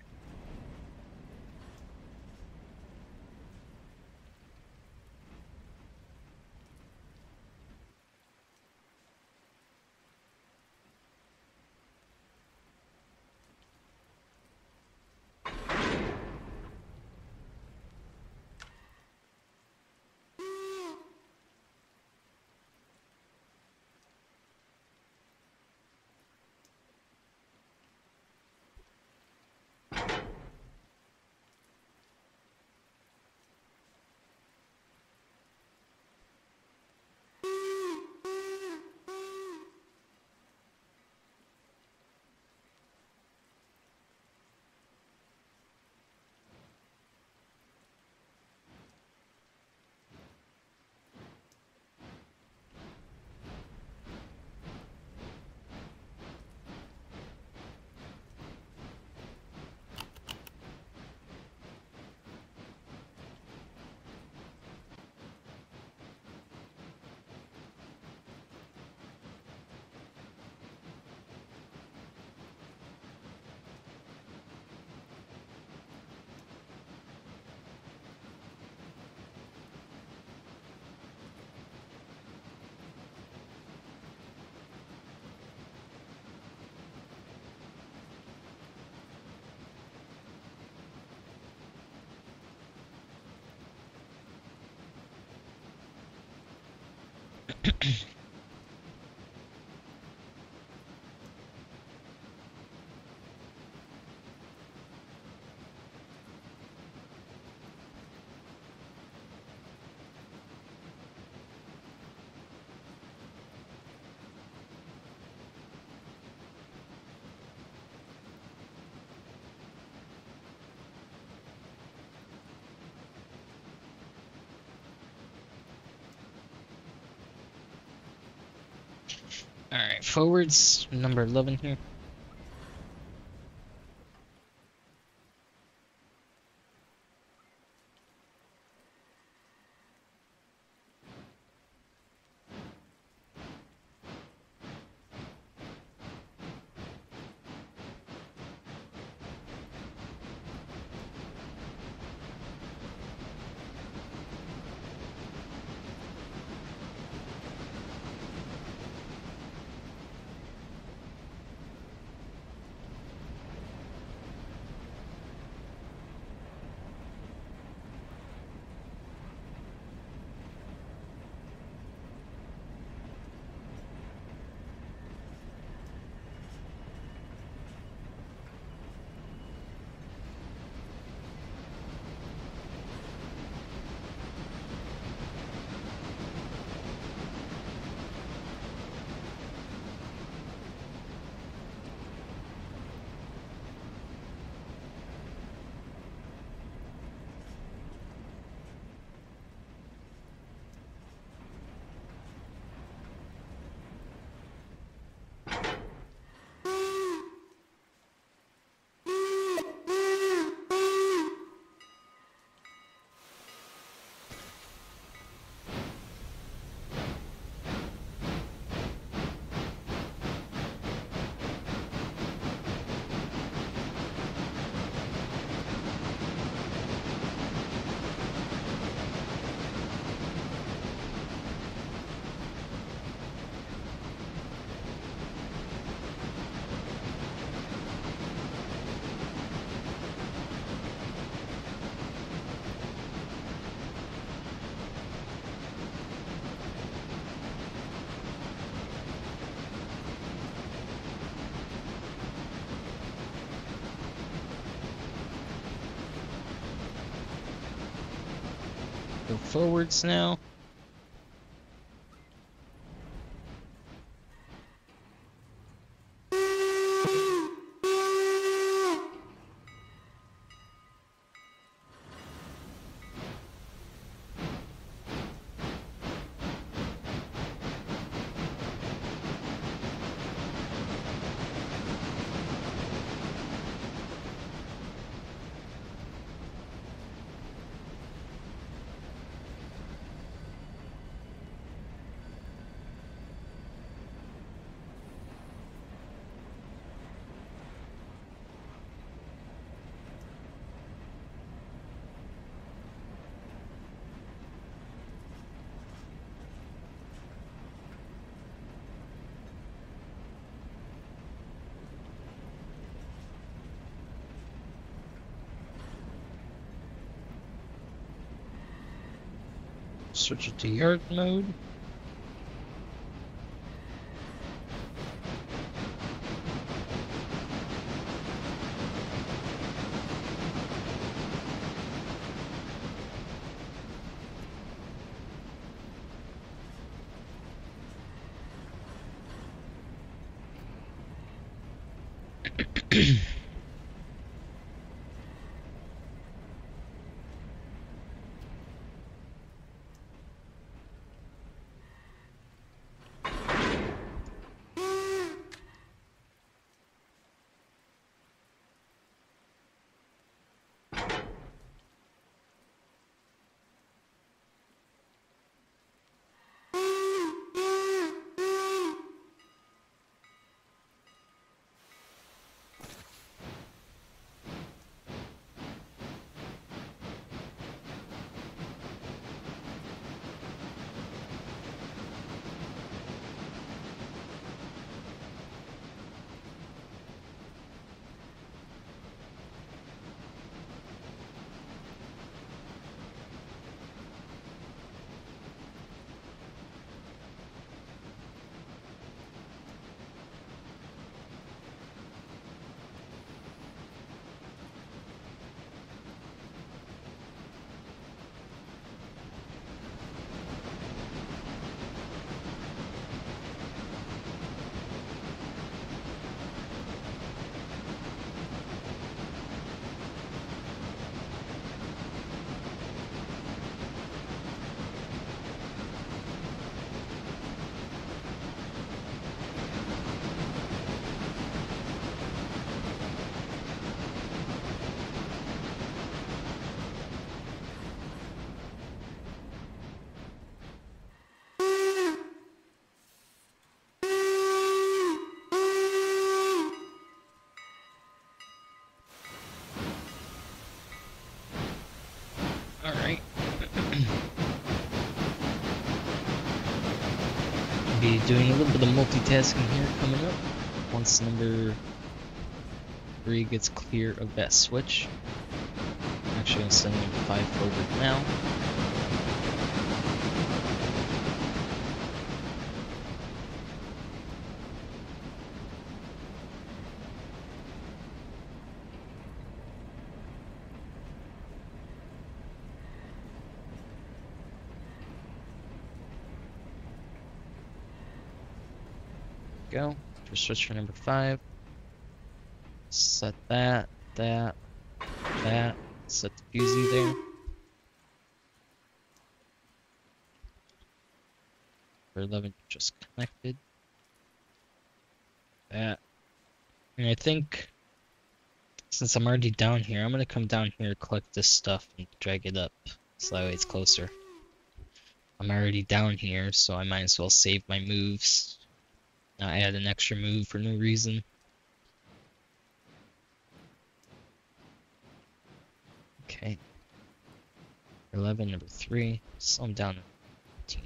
Alright, forwards, number 11 here. Go forwards now. Switch it to yard mode. be doing a little bit of multitasking here coming up once number 3 gets clear of that switch. Actually, I'm sending number 5 forward now. Go. Just switch for number 5. Set that. Set the fusee there. Number 11 just connected. That. And I think since I'm already down here, I'm gonna come down here, collect this stuff, and drag it up. So that way it's closer. I'm already down here, so I might as well save my moves. Not add an extra move for no reason. Okay. 11, number 3. Slow him down to 15.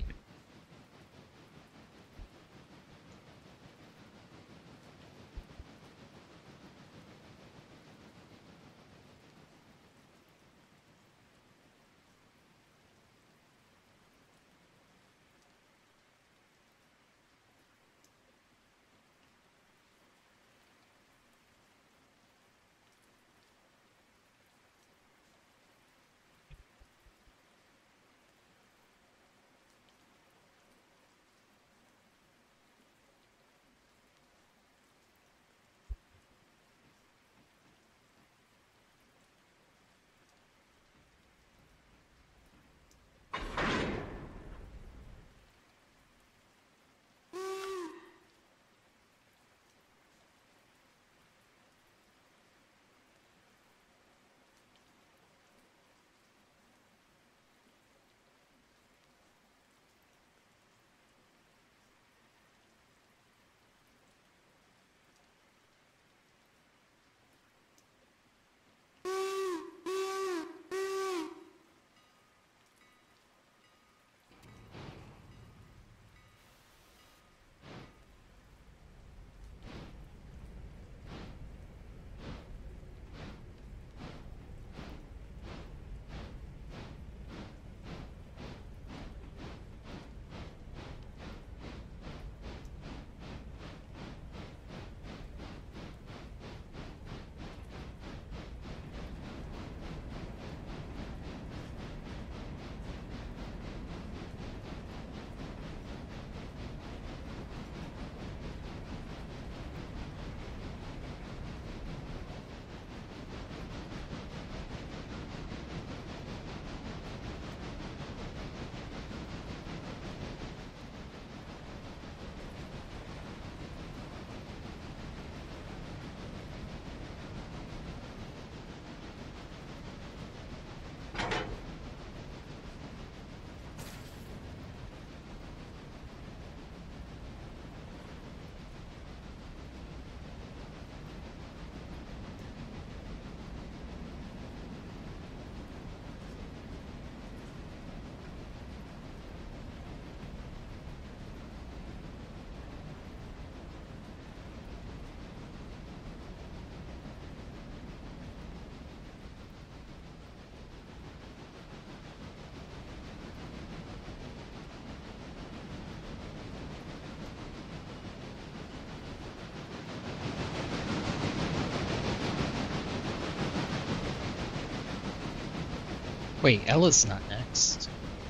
Wait, Ella's not next.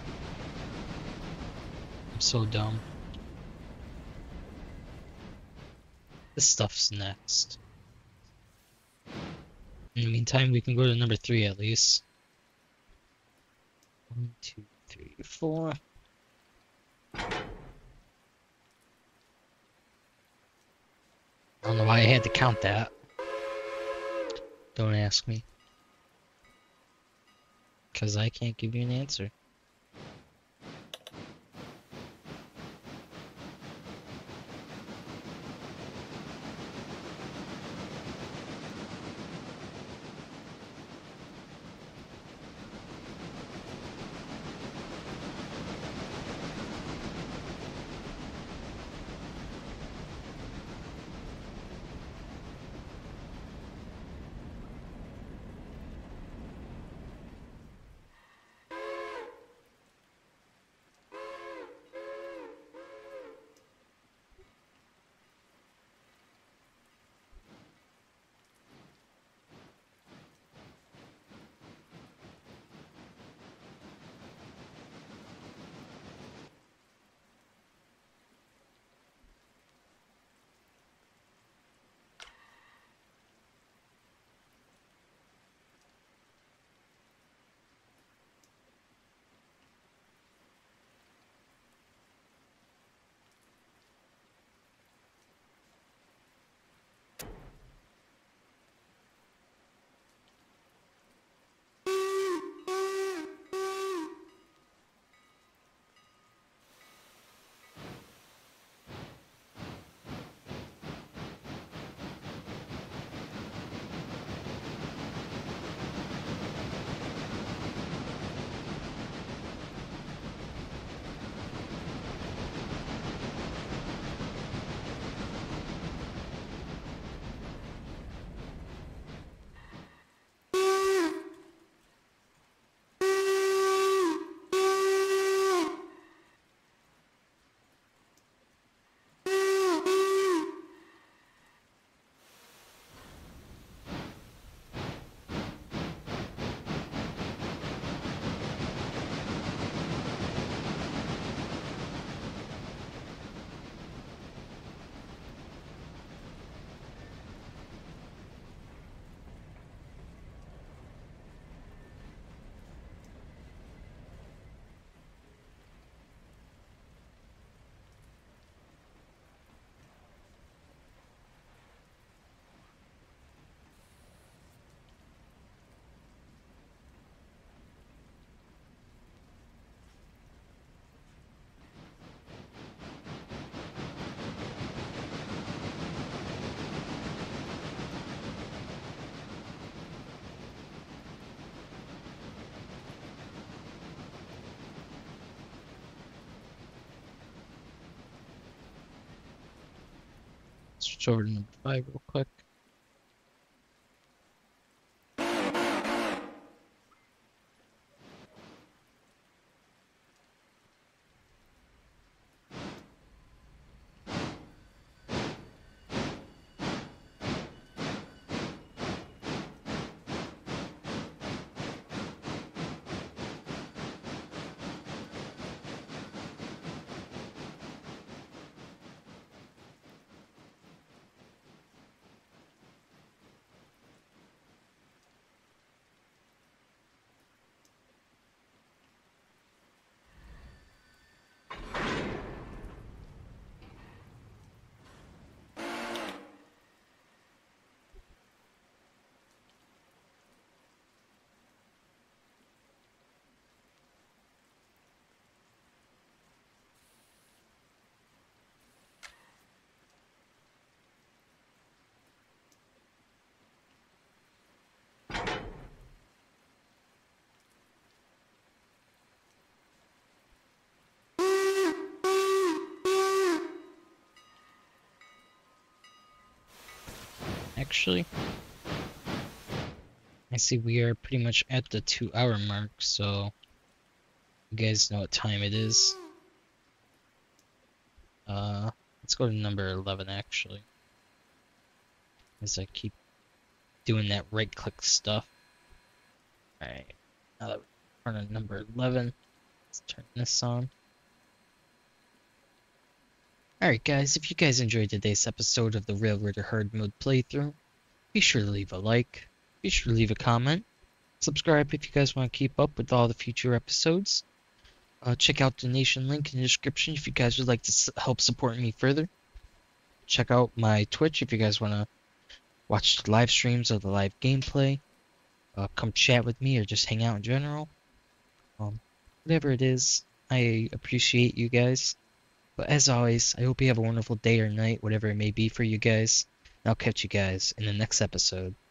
I'm so dumb. This stuff's next. In the meantime, we can go to number 3 at least. 1, 2, 3, 4. I don't know why I had to count that. Don't ask me. Because I can't give you an answer. switch over to number 5 real quick. Actually, I see we are pretty much at the 2-hour mark, so you guys know what time it is. Let's go to number 11 actually. As I keep doing that right click stuff. Alright, now that we're on number 11, let's turn this on. Alright guys, if you guys enjoyed today's episode of the Railroader Herd Mode playthrough, be sure to leave a like, be sure to leave a comment, subscribe if you guys want to keep up with all the future episodes. Check out the donation link in the description if you guys would like to help support me further. Check out my Twitch if you guys want to watch the live streams or the live gameplay. Come chat with me or just hang out in general. Whatever it is, I appreciate you guys. But as always, I hope you have a wonderful day or night, whatever it may be for you guys. And I'll catch you guys in the next episode.